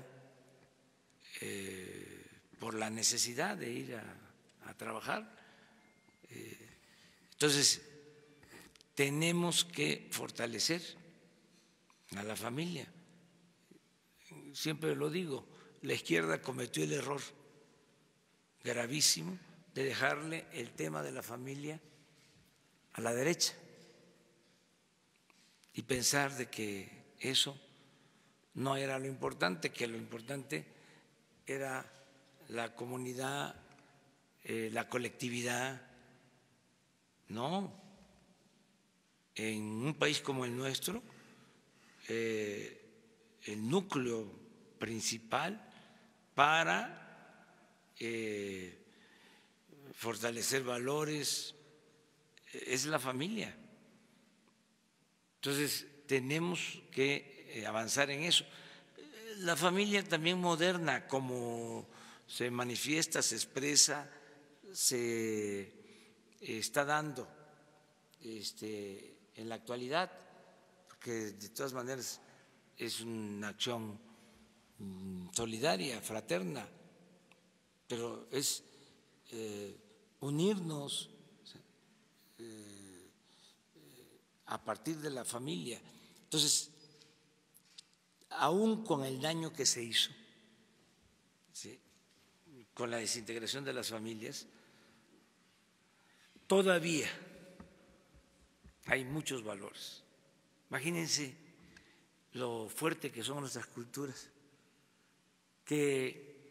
eh, por la necesidad de ir a, a trabajar. Eh, entonces, tenemos que fortalecer a la familia. Siempre lo digo, la izquierda cometió el error gravísimo de dejarle el tema de la familia a la derecha y pensar de que eso no era lo importante, que lo importante era la comunidad, eh, la colectividad. No. En un país como el nuestro, eh, el núcleo principal para eh, fortalecer valores es la familia. Entonces, tenemos que avanzar en eso. La familia también moderna, como se manifiesta, se expresa, se está dando este, en la actualidad, porque de todas maneras es una acción solidaria, fraterna, pero es eh, unirnos eh, a partir de la familia. Entonces, aún con el daño que se hizo, ¿sí?, con la desintegración de las familias, todavía hay muchos valores. Imagínense lo fuerte que son nuestras culturas, que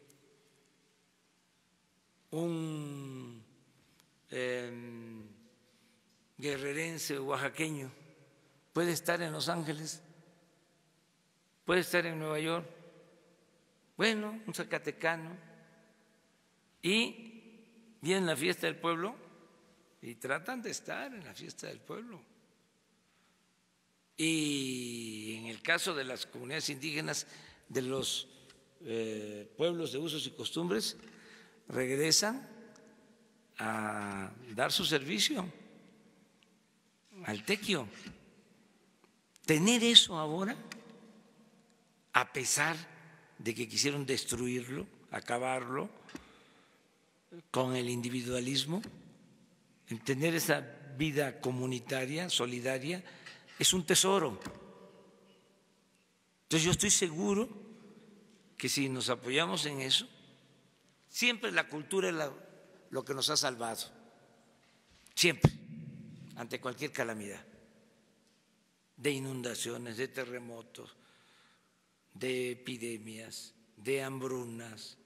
un eh, guerrerense o oaxaqueño puede estar en Los Ángeles, puede estar en Nueva York, bueno, un zacatecano, y vienen a la fiesta del pueblo y tratan de estar en la fiesta del pueblo. Y en el caso de las comunidades indígenas, de los eh, pueblos de usos y costumbres, regresan a dar su servicio al tequio. Tener eso ahora, a pesar de que quisieron destruirlo, acabarlo con el individualismo, en tener esa vida comunitaria, solidaria, es un tesoro. Entonces yo estoy seguro que si nos apoyamos en eso, siempre la cultura es la, lo que nos ha salvado, siempre, ante cualquier calamidad, de inundaciones, de terremotos, de epidemias, de hambrunas,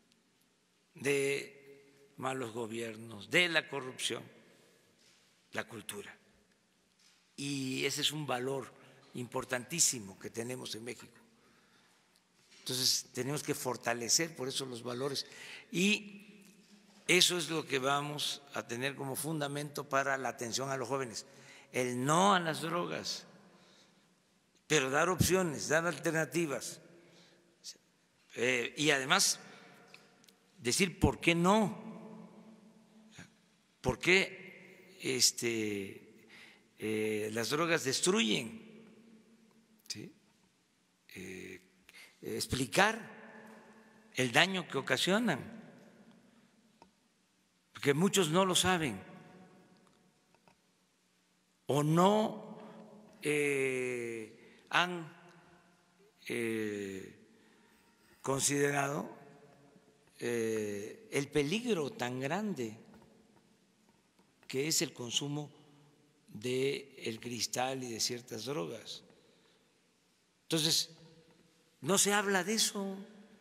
de malos gobiernos, de la corrupción, la cultura. Y ese es un valor importantísimo que tenemos en México. Entonces tenemos que fortalecer por eso los valores, y eso es lo que vamos a tener como fundamento para la atención a los jóvenes, el no a las drogas, pero dar opciones, dar alternativas, eh, y además decir por qué no, por qué este, eh, las drogas destruyen, ¿sí? Eh, explicar el daño que ocasionan, porque muchos no lo saben o no eh, han eh, considerado eh, el peligro tan grande que es el consumo del cristal y de ciertas drogas. Entonces, no se habla de eso,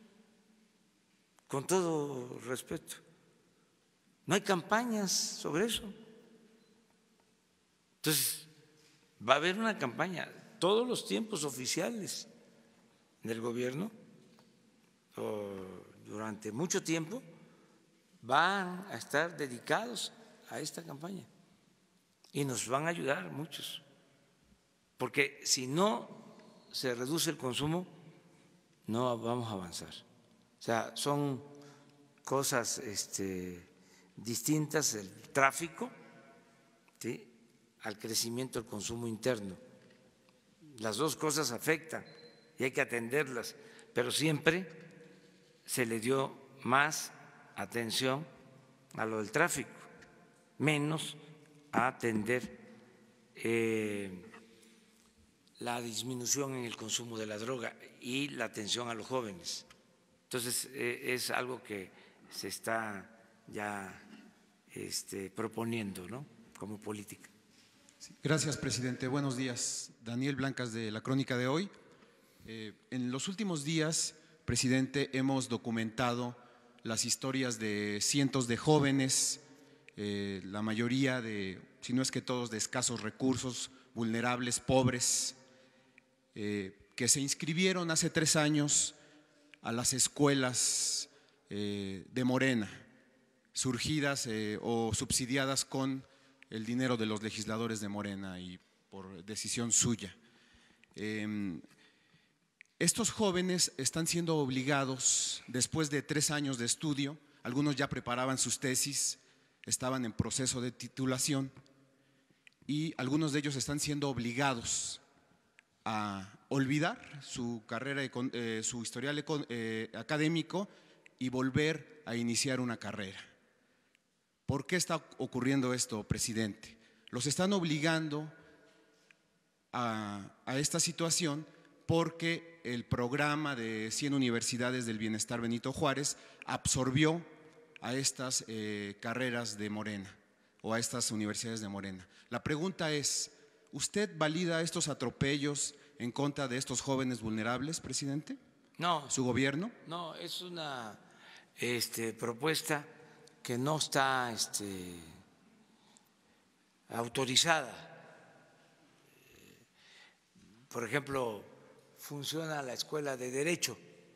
con todo respeto. No hay campañas sobre eso. Entonces, va a haber una campaña. Todos los tiempos oficiales del gobierno, durante mucho tiempo, van a estar dedicados a esta campaña. Y nos van a ayudar muchos. Porque si no se reduce el consumo, no vamos a avanzar. O sea, son cosas este, distintas, el tráfico, ¿sí?, al crecimiento del consumo interno. Las dos cosas afectan y hay que atenderlas, pero siempre se le dio más atención a lo del tráfico, menos a atender eh, la disminución en el consumo de la droga y la atención a los jóvenes. Entonces, eh, es algo que se está ya este, proponiendo, ¿no?, como política. Sí, gracias, presidente. Buenos días. Daniel Blancas, de La Crónica de Hoy. Eh, en los últimos días, presidente, hemos documentado las historias de cientos de jóvenes, eh, la mayoría de, si no es que todos, de escasos recursos, vulnerables, pobres, Eh, que se inscribieron hace tres años a las escuelas eh, de Morena, surgidas eh, o subsidiadas con el dinero de los legisladores de Morena y por decisión suya. Eh, estos jóvenes están siendo obligados, después de tres años de estudio, algunos ya preparaban sus tesis, estaban en proceso de titulación, y algunos de ellos están siendo obligados a olvidar su carrera, eh, su historial eh, académico y volver a iniciar una carrera. ¿Por qué está ocurriendo esto, presidente? Los están obligando a, a esta situación porque el programa de cien universidades del bienestar Benito Juárez absorbió a estas eh, carreras de Morena o a estas universidades de Morena. La pregunta es, ¿usted valida estos atropellos en contra de estos jóvenes vulnerables, presidente? No. ¿Su gobierno? No, es una este, propuesta que no está este, autorizada. Por ejemplo, funciona la Escuela de Derecho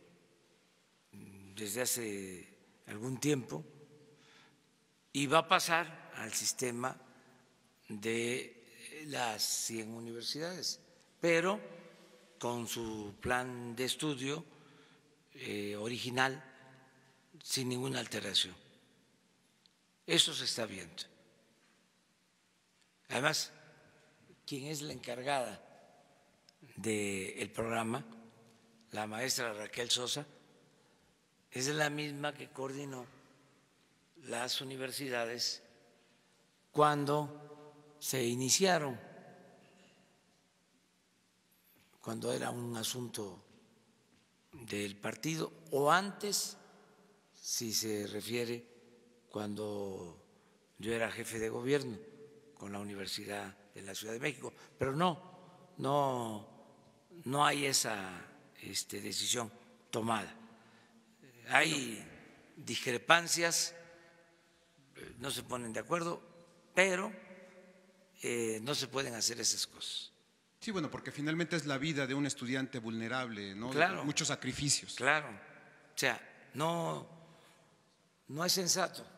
desde hace algún tiempo y va a pasar al sistema de las cien universidades, pero con su plan de estudio eh, original, sin ninguna alteración. Eso se está viendo. Además, quien es la encargada del programa, la maestra Raquel Sosa, es la misma que coordinó las universidades cuando se iniciaron, cuando era un asunto del partido, o antes, si se refiere, cuando yo era jefe de gobierno con la Universidad de la Ciudad de México. Pero no, no, no hay esa este, decisión tomada. Hay discrepancias, no se ponen de acuerdo, pero eh, no se pueden hacer esas cosas. Sí, bueno, porque finalmente es la vida de un estudiante vulnerable, ¿no? Claro. Muchos sacrificios. Claro. O sea, no, no es sensato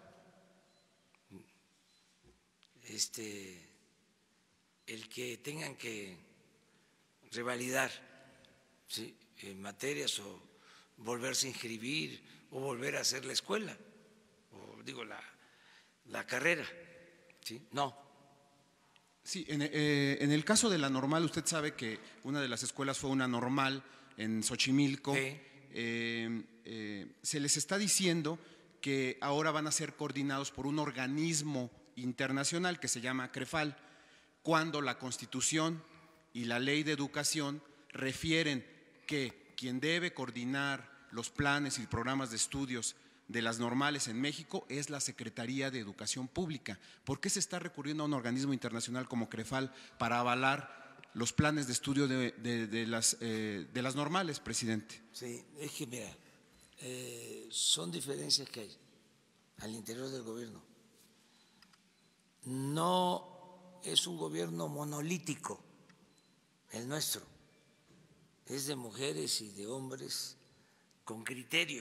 este, el que tengan que revalidar, ¿sí?, en materias o volverse a inscribir o volver a hacer la escuela, o digo, la, la carrera, ¿sí? No. Sí, en, eh, en el caso de la normal, usted sabe que una de las escuelas fue una normal en Xochimilco. Sí. Eh, eh, se les está diciendo que ahora van a ser coordinados por un organismo internacional que se llama CREFAL, cuando la Constitución y la Ley de Educación refieren que quien debe coordinar los planes y programas de estudios de las normales en México es la Secretaría de Educación Pública. ¿Por qué se está recurriendo a un organismo internacional como CREFAL para avalar los planes de estudio de, de, de, las, eh, de las normales, presidente? Sí, es que mira, eh, son diferencias que hay al interior del gobierno. No es un gobierno monolítico el nuestro, es de mujeres y de hombres con criterio.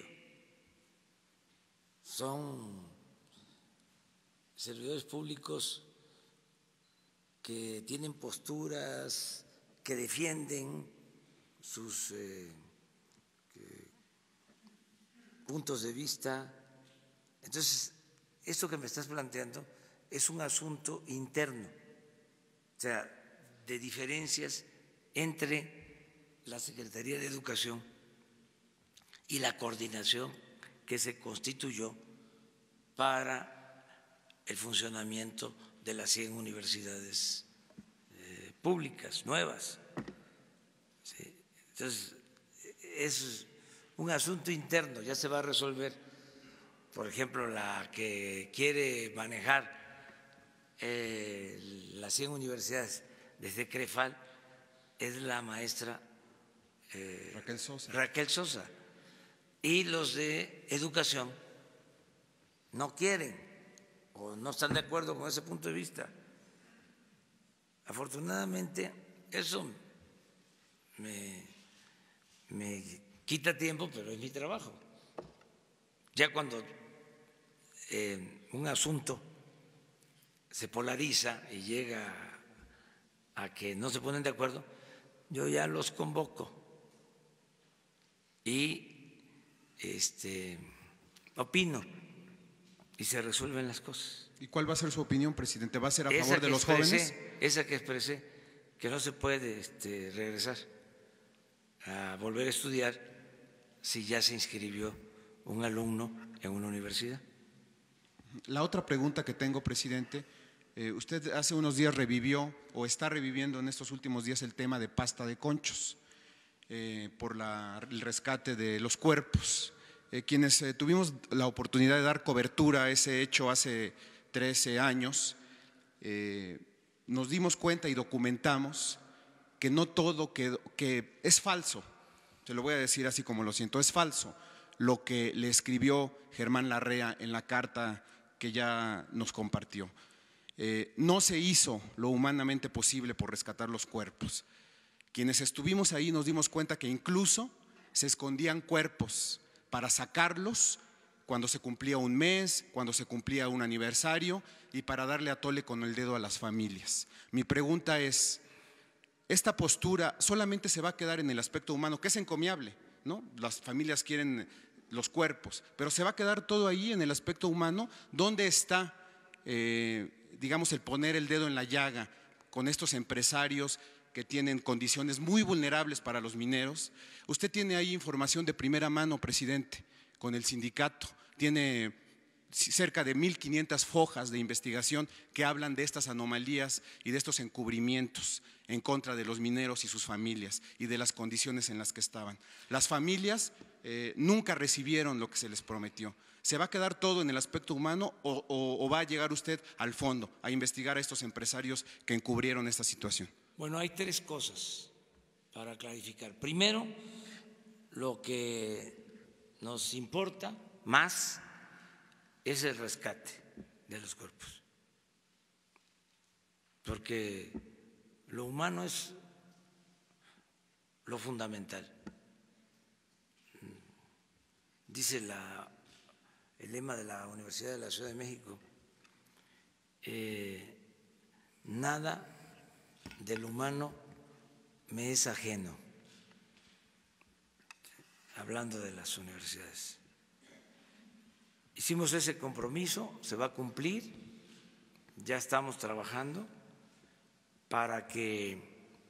Son servidores públicos que tienen posturas, que defienden sus eh, que, puntos de vista. Entonces, esto que me estás planteando es un asunto interno, o sea, de diferencias entre la Secretaría de Educación y la coordinación que se constituyó para el funcionamiento de las cien universidades eh, públicas nuevas. ¿Sí? Entonces, es un asunto interno, ya se va a resolver. Por ejemplo, la que quiere manejar eh, las cien universidades desde CREFAL es la maestra eh, Raquel Sosa. Raquel Sosa. Y los de educación no quieren o no están de acuerdo con ese punto de vista. Afortunadamente, eso me, me quita tiempo, pero es mi trabajo. Ya cuando eh, un asunto se polariza y llega a que no se ponen de acuerdo, yo ya los convoco y Este, opino y se resuelven las cosas. ¿Y cuál va a ser su opinión, presidente? ¿Va a ser a esa favor de los expresé, jóvenes? Esa que expresé, que no se puede este, regresar a volver a estudiar si ya se inscribió un alumno en una universidad. La otra pregunta que tengo, presidente, eh, usted hace unos días revivió o está reviviendo en estos últimos días el tema de pasta de conchos. Eh, por la, el rescate de los cuerpos. Eh, quienes eh, tuvimos la oportunidad de dar cobertura a ese hecho hace trece años, eh, nos dimos cuenta y documentamos que no todo quedó, que es falso, te lo voy a decir así como lo siento, es falso lo que le escribió Germán Larrea en la carta que ya nos compartió. Eh, no se hizo lo humanamente posible por rescatar los cuerpos. Quienes estuvimos ahí nos dimos cuenta que incluso se escondían cuerpos para sacarlos cuando se cumplía un mes, cuando se cumplía un aniversario y para darle a tole con el dedo a las familias. Mi pregunta es, ¿esta postura solamente se va a quedar en el aspecto humano, que es encomiable, ¿no? Las familias quieren los cuerpos, pero se va a quedar todo ahí en el aspecto humano? ¿Dónde está, eh, digamos, el poner el dedo en la llaga con estos empresarios que tienen condiciones muy vulnerables para los mineros? Usted tiene ahí información de primera mano, presidente, con el sindicato, tiene cerca de mil quinientas fojas de investigación que hablan de estas anomalías y de estos encubrimientos en contra de los mineros y sus familias y de las condiciones en las que estaban. Las familias eh, nunca recibieron lo que se les prometió. ¿Se va a quedar todo en el aspecto humano o, o, o va a llegar usted al fondo a investigar a estos empresarios que encubrieron esta situación? Bueno, hay tres cosas para clarificar. Primero, lo que nos importa más es el rescate de los cuerpos, porque lo humano es lo fundamental. Dice la, el lema de la Universidad de la Ciudad de México, eh, nada del humano me es ajeno, hablando de las universidades. Hicimos ese compromiso, se va a cumplir, ya estamos trabajando para que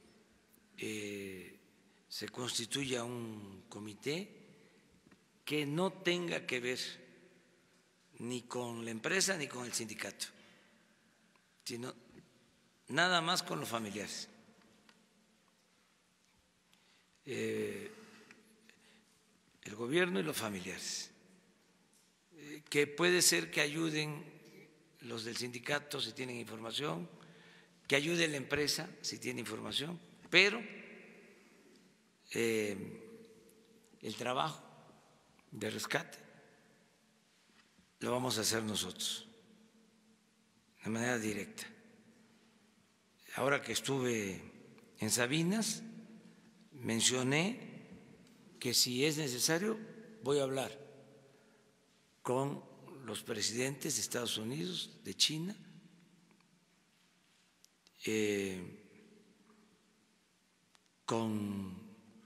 eh, se constituya un comité que no tenga que ver ni con la empresa ni con el sindicato, sino nada más con los familiares. Eh, el gobierno y los familiares, eh, que puede ser que ayuden los del sindicato si tienen información, que ayude la empresa si tiene información, pero eh, el trabajo de rescate lo vamos a hacer nosotros de manera directa. Ahora que estuve en Sabinas, mencioné que si es necesario voy a hablar con los presidentes de Estados Unidos, de China, eh, con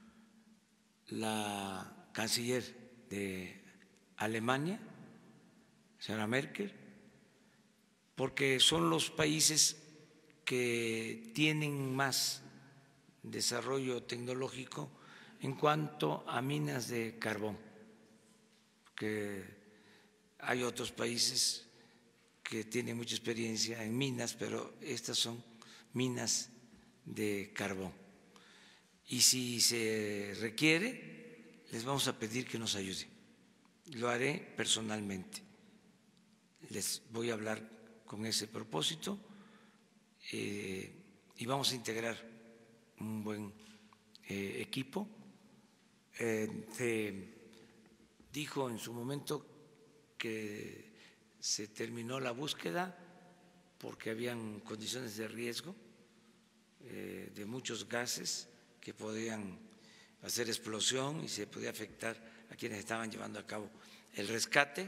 la canciller de Alemania, señora Merkel, porque son los países que tienen más desarrollo tecnológico en cuanto a minas de carbón, que hay otros países que tienen mucha experiencia en minas, pero estas son minas de carbón. Y si se requiere, les vamos a pedir que nos ayuden. Lo haré personalmente. Les voy a hablar con ese propósito eh, y vamos a integrar un buen eh, equipo. Eh, se dijo en su momento que se terminó la búsqueda porque habían condiciones de riesgo eh, de muchos gases que podían hacer explosión y se podía afectar a quienes estaban llevando a cabo el rescate.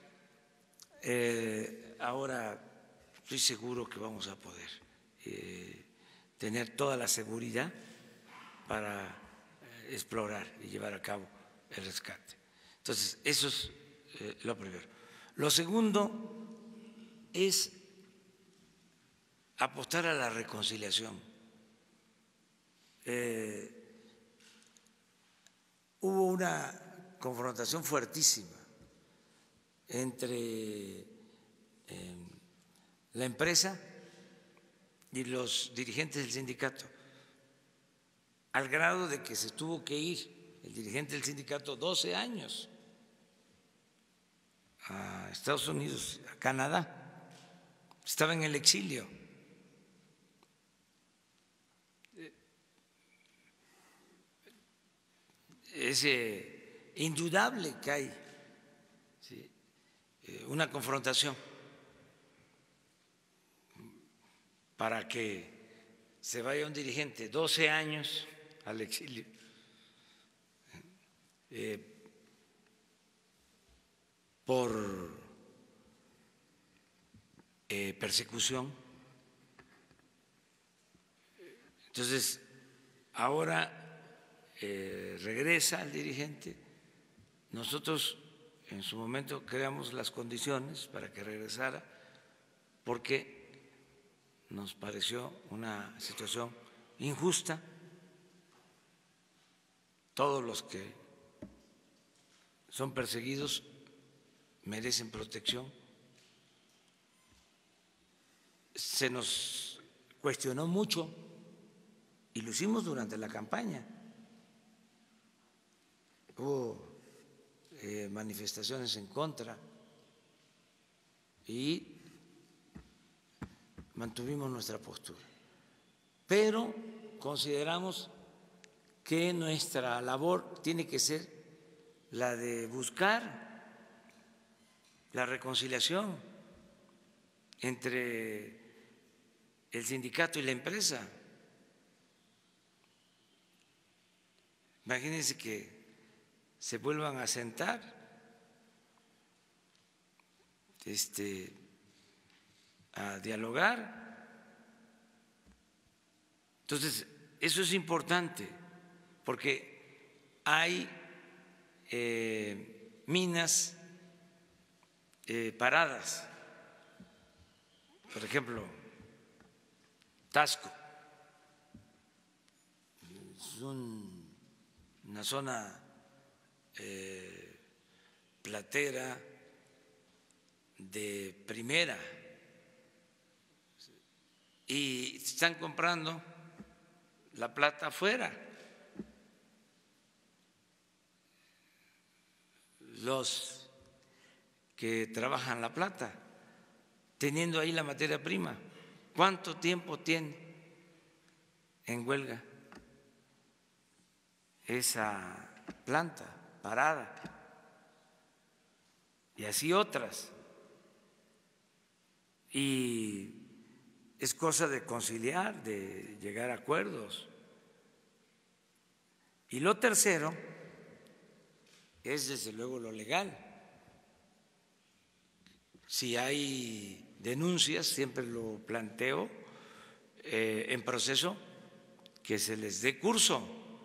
Eh, ahora estoy seguro que vamos a poder eh, tener toda la seguridad para eh, explorar y llevar a cabo el rescate. Entonces, eso es eh, lo primero. Lo segundo es apostar a la reconciliación. Eh, hubo una confrontación fuertísima entre eh, la empresa y los dirigentes del sindicato, al grado de que se tuvo que ir el dirigente del sindicato doce años a Estados Unidos, a Canadá, estaba en el exilio. es eh, indudable que hay ¿sí? eh, una confrontación para que se vaya un dirigente doce años al exilio, eh, por eh, persecución. Entonces, ahora eh, regresa el dirigente. Nosotros en su momento creamos las condiciones para que regresara porque nos pareció una situación injusta. Todos los que son perseguidos merecen protección. Se nos cuestionó mucho y lo hicimos durante la campaña. Hubo eh, manifestaciones en contra y mantuvimos nuestra postura. Pero consideramos que nuestra labor tiene que ser la de buscar la reconciliación entre el sindicato y la empresa. Imagínense que se vuelvan a sentar, este, a dialogar. Entonces, eso es importante, porque hay eh, minas eh, paradas. Por ejemplo, Tasco, es un, una zona eh, platera de primera y están comprando la plata afuera. Los que trabajan la plata, teniendo ahí la materia prima. ¿Cuánto tiempo tiene en huelga esa planta parada? Y así otras. Y es cosa de conciliar, de llegar a acuerdos. Y lo tercero es desde luego lo legal. Si hay denuncias, siempre lo planteo eh, en proceso, que se les dé curso,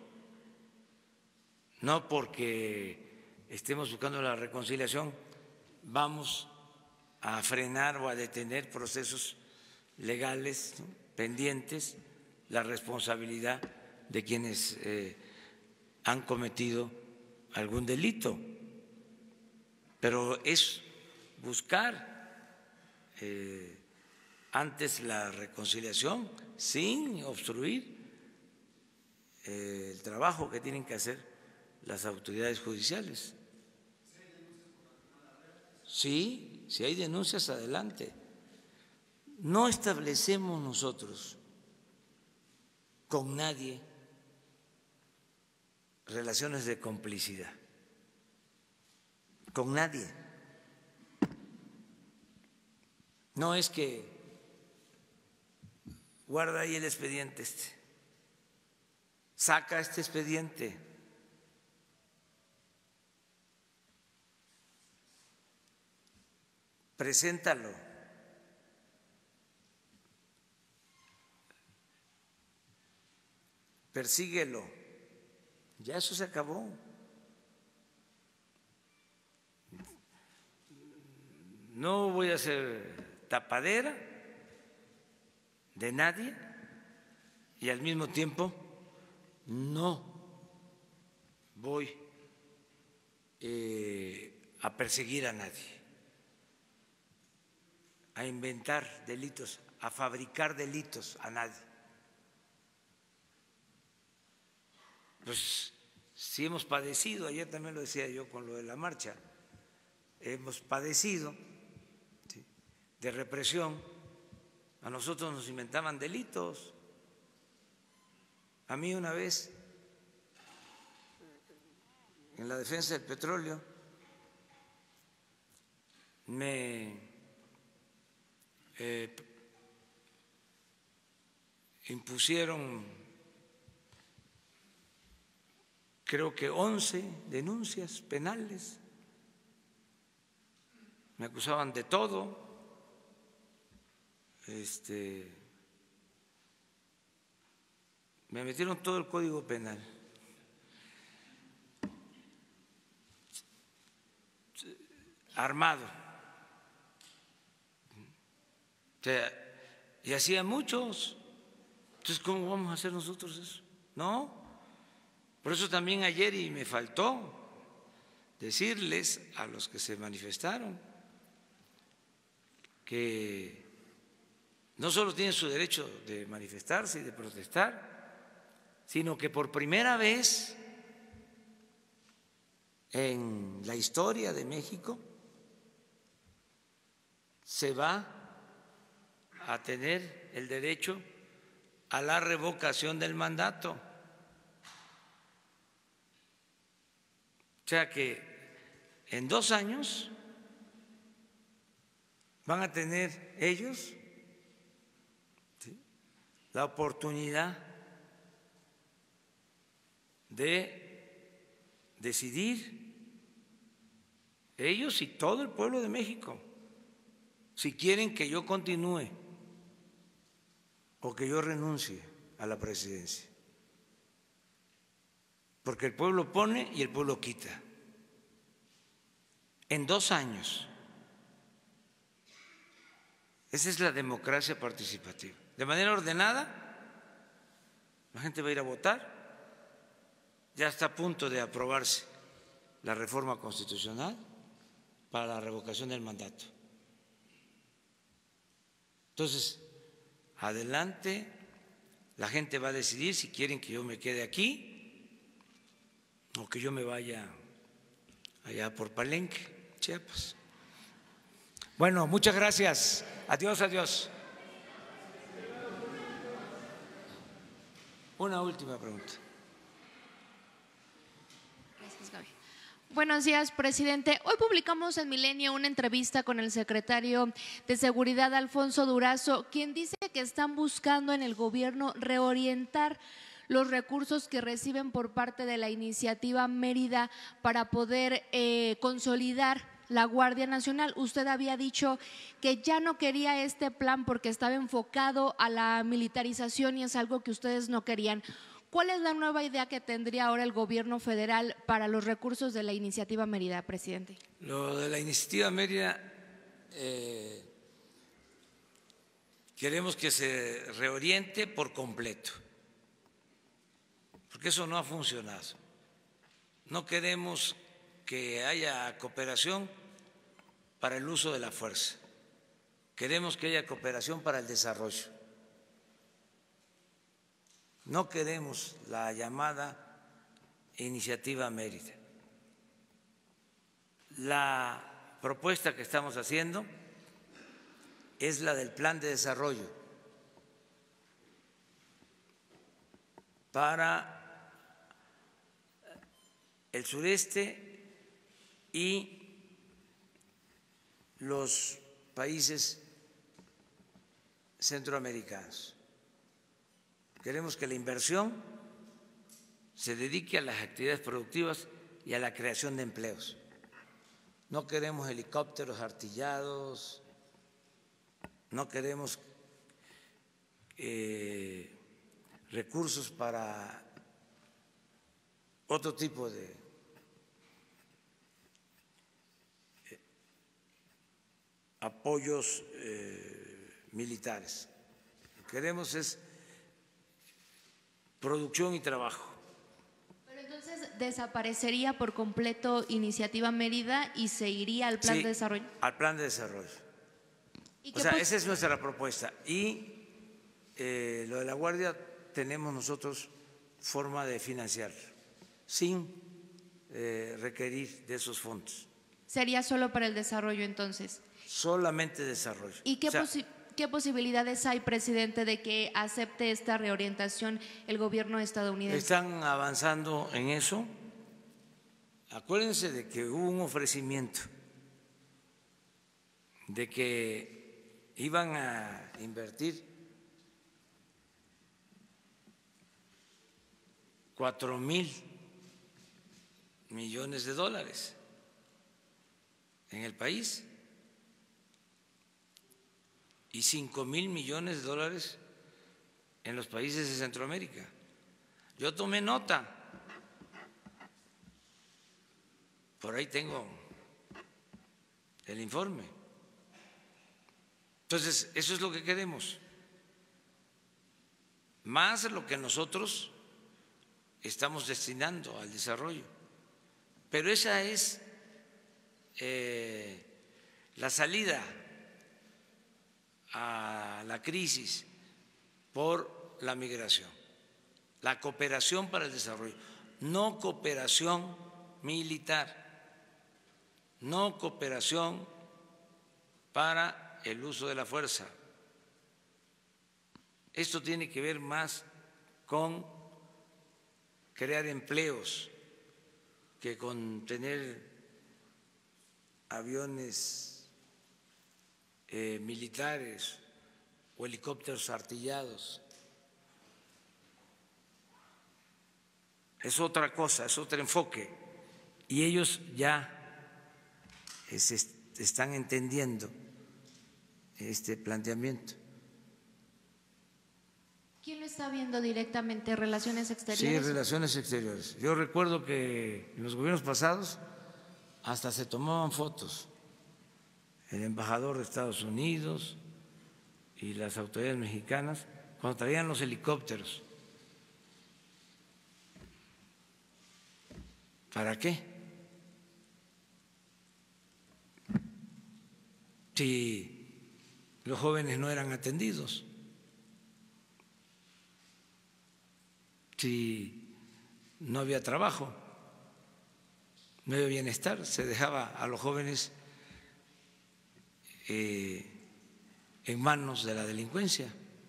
no porque estemos buscando la reconciliación vamos a frenar o a detener procesos legales, ¿no?, pendientes, la responsabilidad de quienes eh, han cometido algún delito, pero es buscar eh, antes la reconciliación sin obstruir eh, el trabajo que tienen que hacer las autoridades judiciales. Sí, si hay denuncias, adelante. No establecemos nosotros con nadie relaciones de complicidad, con nadie. No es que guarda ahí el expediente este, saca este expediente, preséntalo, persíguelo, ya eso se acabó. No voy a ser tapadera de nadie y al mismo tiempo no voy eh, a perseguir a nadie, a inventar delitos, a fabricar delitos a nadie. Pues si hemos padecido, ayer también lo decía yo con lo de la marcha, hemos padecido ¿sí?, de represión. A nosotros nos inventaban delitos. A mí una vez en la defensa del petróleo. Me eh, impusieron, creo que once denuncias penales. Me acusaban de todo. Este, me metieron todo el Código Penal. Armado. O sea, y hacían muchos. Entonces, ¿cómo vamos a hacer nosotros eso? No. Por eso también ayer, y me faltó decirles a los que se manifestaron que no solo tienen su derecho de manifestarse y de protestar, sino que por primera vez en la historia de México se va a tener el derecho a la revocación del mandato. O sea que en dos años van a tener ellos, ¿sí?, la oportunidad de decidir, ellos y todo el pueblo de México, si quieren que yo continúe o que yo renuncie a la presidencia. Porque el pueblo pone y el pueblo quita. En dos años. Esa es la democracia participativa. De manera ordenada, la gente va a ir a votar. Ya está a punto de aprobarse la reforma constitucional para la revocación del mandato. Entonces, adelante, la gente va a decidir si quieren que yo me quede aquí o que yo me vaya allá por Palenque, Chiapas. Bueno, muchas gracias. Adiós, adiós. Una última pregunta. Gracias, Gaby. Buenos días, presidente. Hoy publicamos en Milenio una entrevista con el secretario de Seguridad, Alfonso Durazo, quien dice que están buscando en el gobierno reorientar los recursos que reciben por parte de la iniciativa Mérida para poder eh, consolidar la Guardia Nacional. Usted había dicho que ya no quería este plan porque estaba enfocado a la militarización y es algo que ustedes no querían. ¿Cuál es la nueva idea que tendría ahora el gobierno federal para los recursos de la iniciativa Mérida, presidente? Lo de la iniciativa Mérida, eh, queremos que se reoriente por completo, porque eso no ha funcionado. No queremos que haya cooperación para el uso de la fuerza. Queremos que haya cooperación para el desarrollo. No queremos la llamada iniciativa Mérida. La propuesta que estamos haciendo es la del plan de desarrollo para el sureste y los países centroamericanos. Queremos que la inversión se dedique a las actividades productivas y a la creación de empleos. No queremos helicópteros artillados, no queremos eh, recursos para otro tipo de eh, apoyos eh, militares. Lo que queremos es producción y trabajo. Pero entonces desaparecería por completo iniciativa Mérida y se iría al plan sí, de desarrollo. Al plan de desarrollo. ¿Y o sea, esa es nuestra propuesta. Y eh, lo de la Guardia tenemos nosotros forma de financiarlo, sin eh, requerir de esos fondos. ¿Sería solo para el desarrollo entonces? Solamente desarrollo. ¿Y qué o sea, posi ¿Qué posibilidades hay, presidente, de que acepte esta reorientación el gobierno estadounidense? Están avanzando en eso. acuérdense de que hubo un ofrecimiento de que iban a invertir cuatro mil millones de dólares en el país y cinco mil millones de dólares en los países de Centroamérica. Yo tomé nota, por ahí tengo el informe. Entonces, eso es lo que queremos, más lo que nosotros estamos destinando al desarrollo. Pero esa es eh, la salida a la crisis por la migración, la cooperación para el desarrollo, no cooperación militar, no cooperación para el uso de la fuerza. Esto tiene que ver más con crear empleos que con tener aviones eh, militares o helicópteros artillados. Es otra cosa, es otro enfoque. Y ellos ya se están entendiendo este planteamiento. ¿Quién lo está viendo directamente? ¿Relaciones exteriores? Sí, relaciones exteriores. Yo recuerdo que en los gobiernos pasados hasta se tomaban fotos. El embajador de Estados Unidos y las autoridades mexicanas cuando traían los helicópteros. ¿Para qué? Si los jóvenes no eran atendidos, si no había trabajo, no había bienestar, se dejaba a los jóvenes eh, en manos de la delincuencia,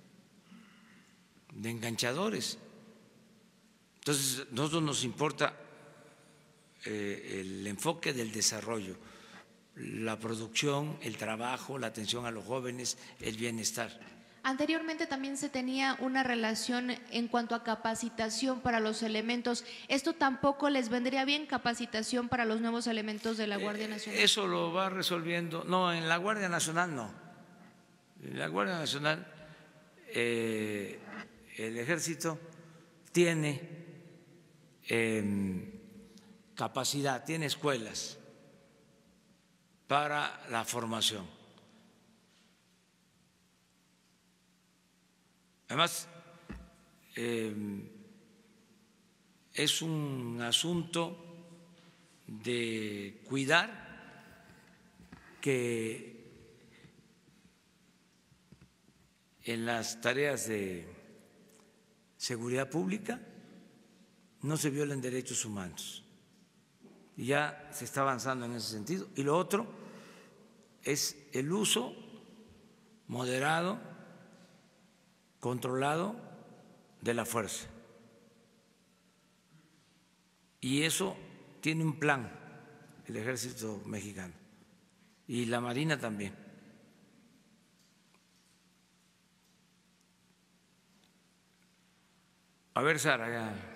de enganchadores. Entonces, a nosotros nos importa eh, el enfoque del desarrollo, la producción, el trabajo, la atención a los jóvenes, el bienestar. Anteriormente también se tenía una relación en cuanto a capacitación para los elementos. ¿Esto tampoco les vendría bien, capacitación para los nuevos elementos de la Guardia Nacional? Eso lo va resolviendo. No, en la Guardia Nacional no. En la Guardia Nacional eh, el Ejército tiene eh, capacidad, tiene escuelas para la formación. Además, eh, es un asunto de cuidar que en las tareas de seguridad pública no se violen derechos humanos. Y ya se está avanzando en ese sentido. Y lo otro es el uso moderado, controlado de la fuerza. Y eso tiene un plan el Ejército Mexicano y la Marina también. A ver, Sara, ya.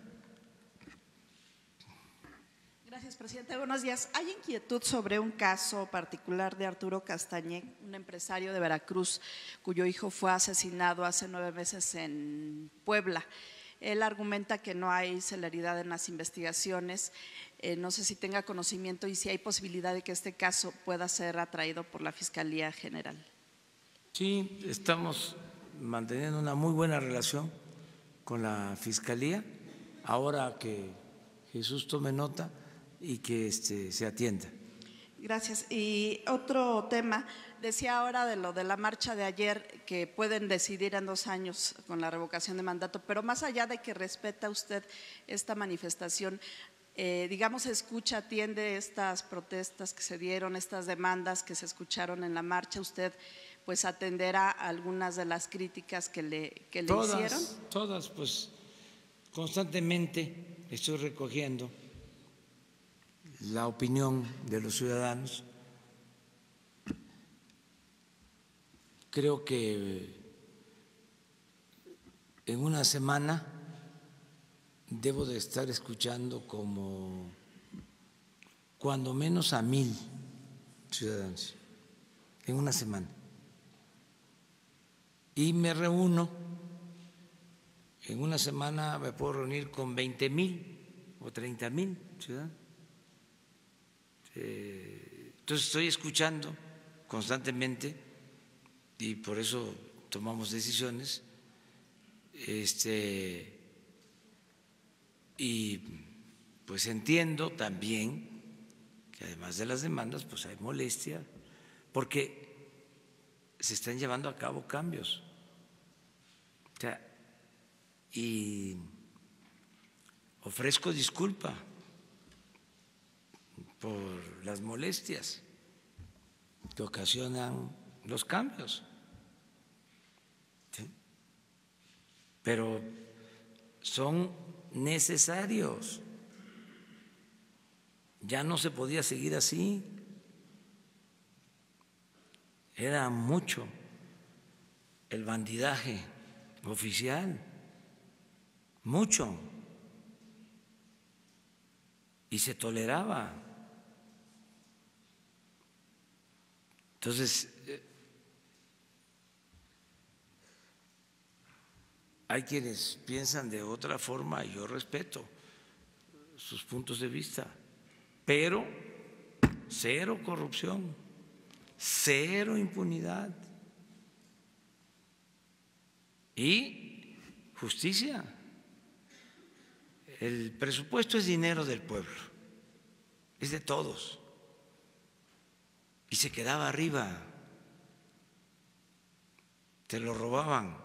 Gracias, presidente. Buenos días. Hay inquietud sobre un caso particular de Arturo Castañé, un empresario de Veracruz cuyo hijo fue asesinado hace nueve meses en Puebla. Él argumenta que no hay celeridad en las investigaciones. Eh, no sé si tenga conocimiento y si hay posibilidad de que este caso pueda ser atraído por la Fiscalía General. Sí, estamos manteniendo una muy buena relación con la Fiscalía. Ahora que Jesús tome nota y que este, se atienda. Gracias. Y otro tema, decía ahora de lo de la marcha de ayer, que pueden decidir en dos años con la revocación de mandato, pero más allá de que respeta usted esta manifestación, eh, digamos, escucha, atiende estas protestas que se dieron, estas demandas que se escucharon en la marcha, usted pues atenderá algunas de las críticas que le, que le todas, hicieron. Todas, pues constantemente estoy recogiendo la opinión de los ciudadanos. Creo que en una semana debo de estar escuchando como cuando menos a mil ciudadanos, en una semana. Y me reúno, en una semana me puedo reunir con veinte mil o treinta mil ciudadanos. Entonces estoy escuchando constantemente y por eso tomamos decisiones. Este, y pues entiendo también que además de las demandas, pues hay molestia, porque se están llevando a cabo cambios. O sea, y ofrezco disculpa por las molestias que ocasionan los cambios. ¿Sí? Pero son necesarios. Ya no se podía seguir así. Era mucho el bandidaje oficial, mucho, y se toleraba. Entonces, hay quienes piensan de otra forma y yo respeto sus puntos de vista, pero cero corrupción, cero impunidad y justicia. El presupuesto es dinero del pueblo, es de todos, y se quedaba arriba, te lo robaban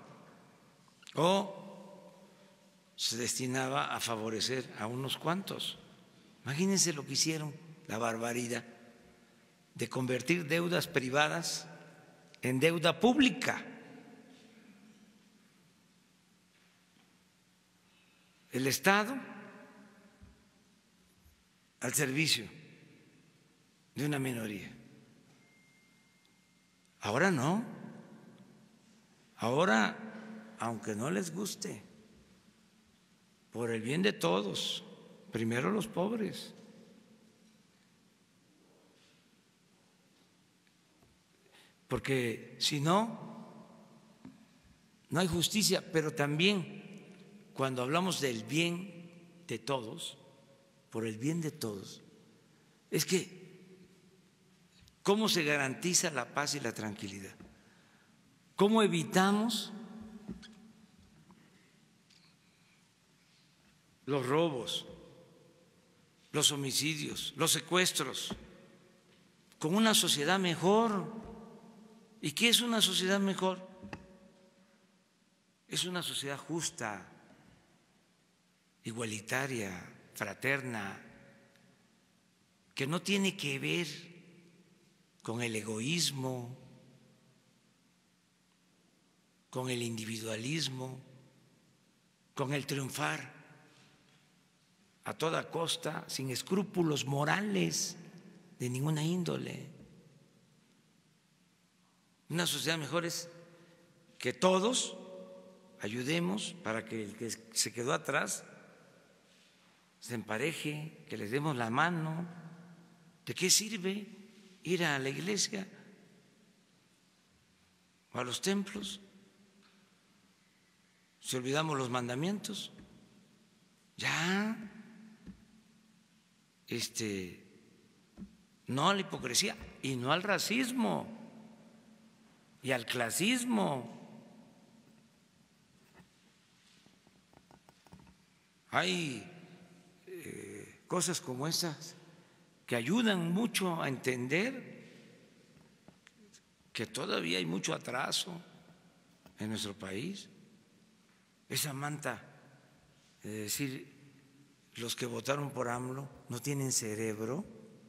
o se destinaba a favorecer a unos cuantos. Imagínense lo que hicieron, la barbaridad de convertir deudas privadas en deuda pública. El Estado al servicio de una minoría. Ahora no. Ahora, aunque no les guste, por el bien de todos, primero los pobres. Porque si no, no hay justicia, pero también cuando hablamos del bien de todos, por el bien de todos, es que ¿cómo se garantiza la paz y la tranquilidad? ¿Cómo evitamos los robos, los homicidios, los secuestros, con una sociedad mejor? ¿Y qué es una sociedad mejor? Es una sociedad justa, igualitaria, fraterna, que no tiene que ver con el egoísmo, con el individualismo, con el triunfar a toda costa, sin escrúpulos morales de ninguna índole. Una sociedad mejor es que todos ayudemos para que el que se quedó atrás se empareje, que les demos la mano. ¿De qué sirve ir a la iglesia o a los templos si olvidamos los mandamientos? Ya, este, no a la hipocresía y no al racismo y al clasismo. Hay eh, cosas como esas que ayudan mucho a entender que todavía hay mucho atraso en nuestro país. Esa manta de decir los que votaron por AMLO no tienen cerebro,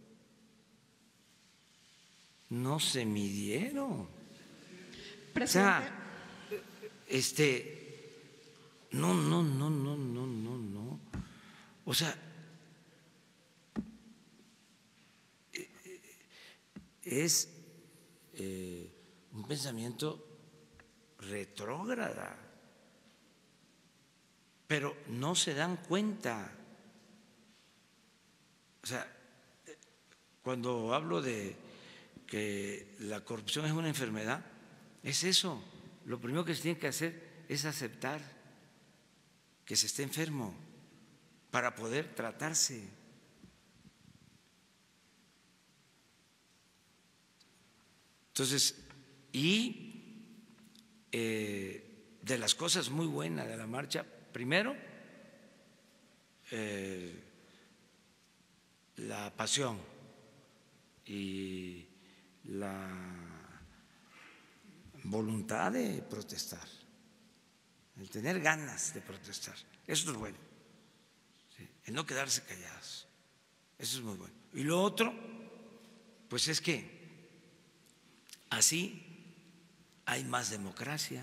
no se midieron. O sea, este, no, no, no, no, no, no, no. O sea, es eh, un pensamiento retrógrada, pero no se dan cuenta. O sea, cuando hablo de que la corrupción es una enfermedad, es eso. Lo primero que se tiene que hacer es aceptar que se está enfermo para poder tratarse. Entonces, y eh, de las cosas muy buenas de la marcha, primero, eh, la pasión y la voluntad de protestar, el tener ganas de protestar, eso es bueno, ¿sí? El no quedarse callados, eso es muy bueno. Y lo otro, pues es que así hay más democracia.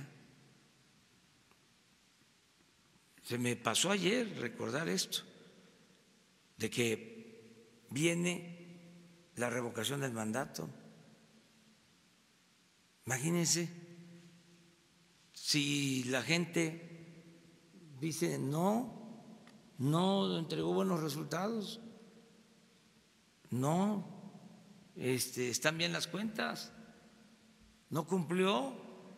Se me pasó ayer recordar esto, de que viene la revocación del mandato. Imagínense si la gente dice no, no entregó buenos resultados, no este, están bien las cuentas, no cumplió,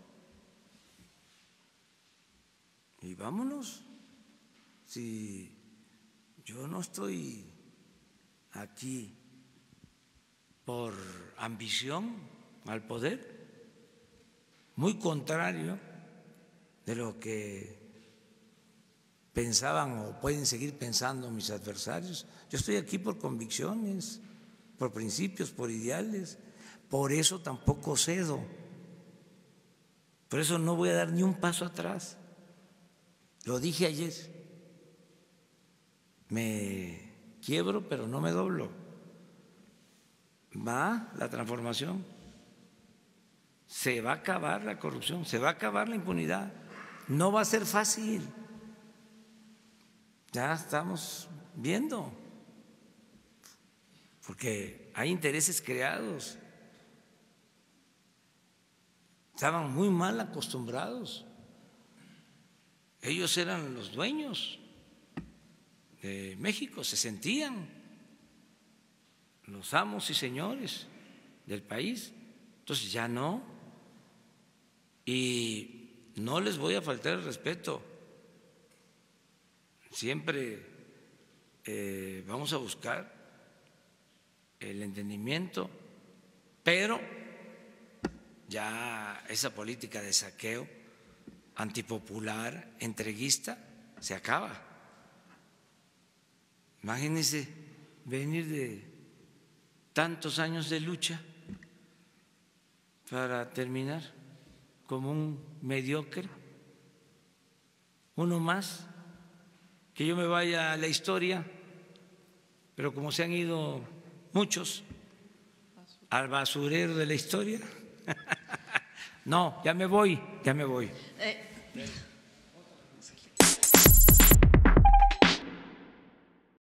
y vámonos. Si yo no estoy aquí por ambición al poder, muy contrario de lo que pensaban o pueden seguir pensando mis adversarios. Yo estoy aquí por convicciones, por principios, por ideales. Por eso tampoco cedo. Por eso no voy a dar ni un paso atrás. Lo dije ayer. Me quiebro, pero no me doblo. Va la transformación. Se va a acabar la corrupción, se va a acabar la impunidad. No va a ser fácil. Ya estamos viendo. Porque hay intereses creados. Estaban muy mal acostumbrados. Ellos eran los dueños de México, se sentían los amos y señores del país. Entonces ya no. Y no les voy a faltar el respeto. Siempre eh, vamos a buscar el entendimiento, pero ya esa política de saqueo antipopular, entreguista, se acaba. Imagínense venir de tantos años de lucha para terminar como un mediocre, uno más, que yo me vaya a la historia, pero como se han ido muchos al basurero de la historia. No, ya me voy, ya me voy. Eh,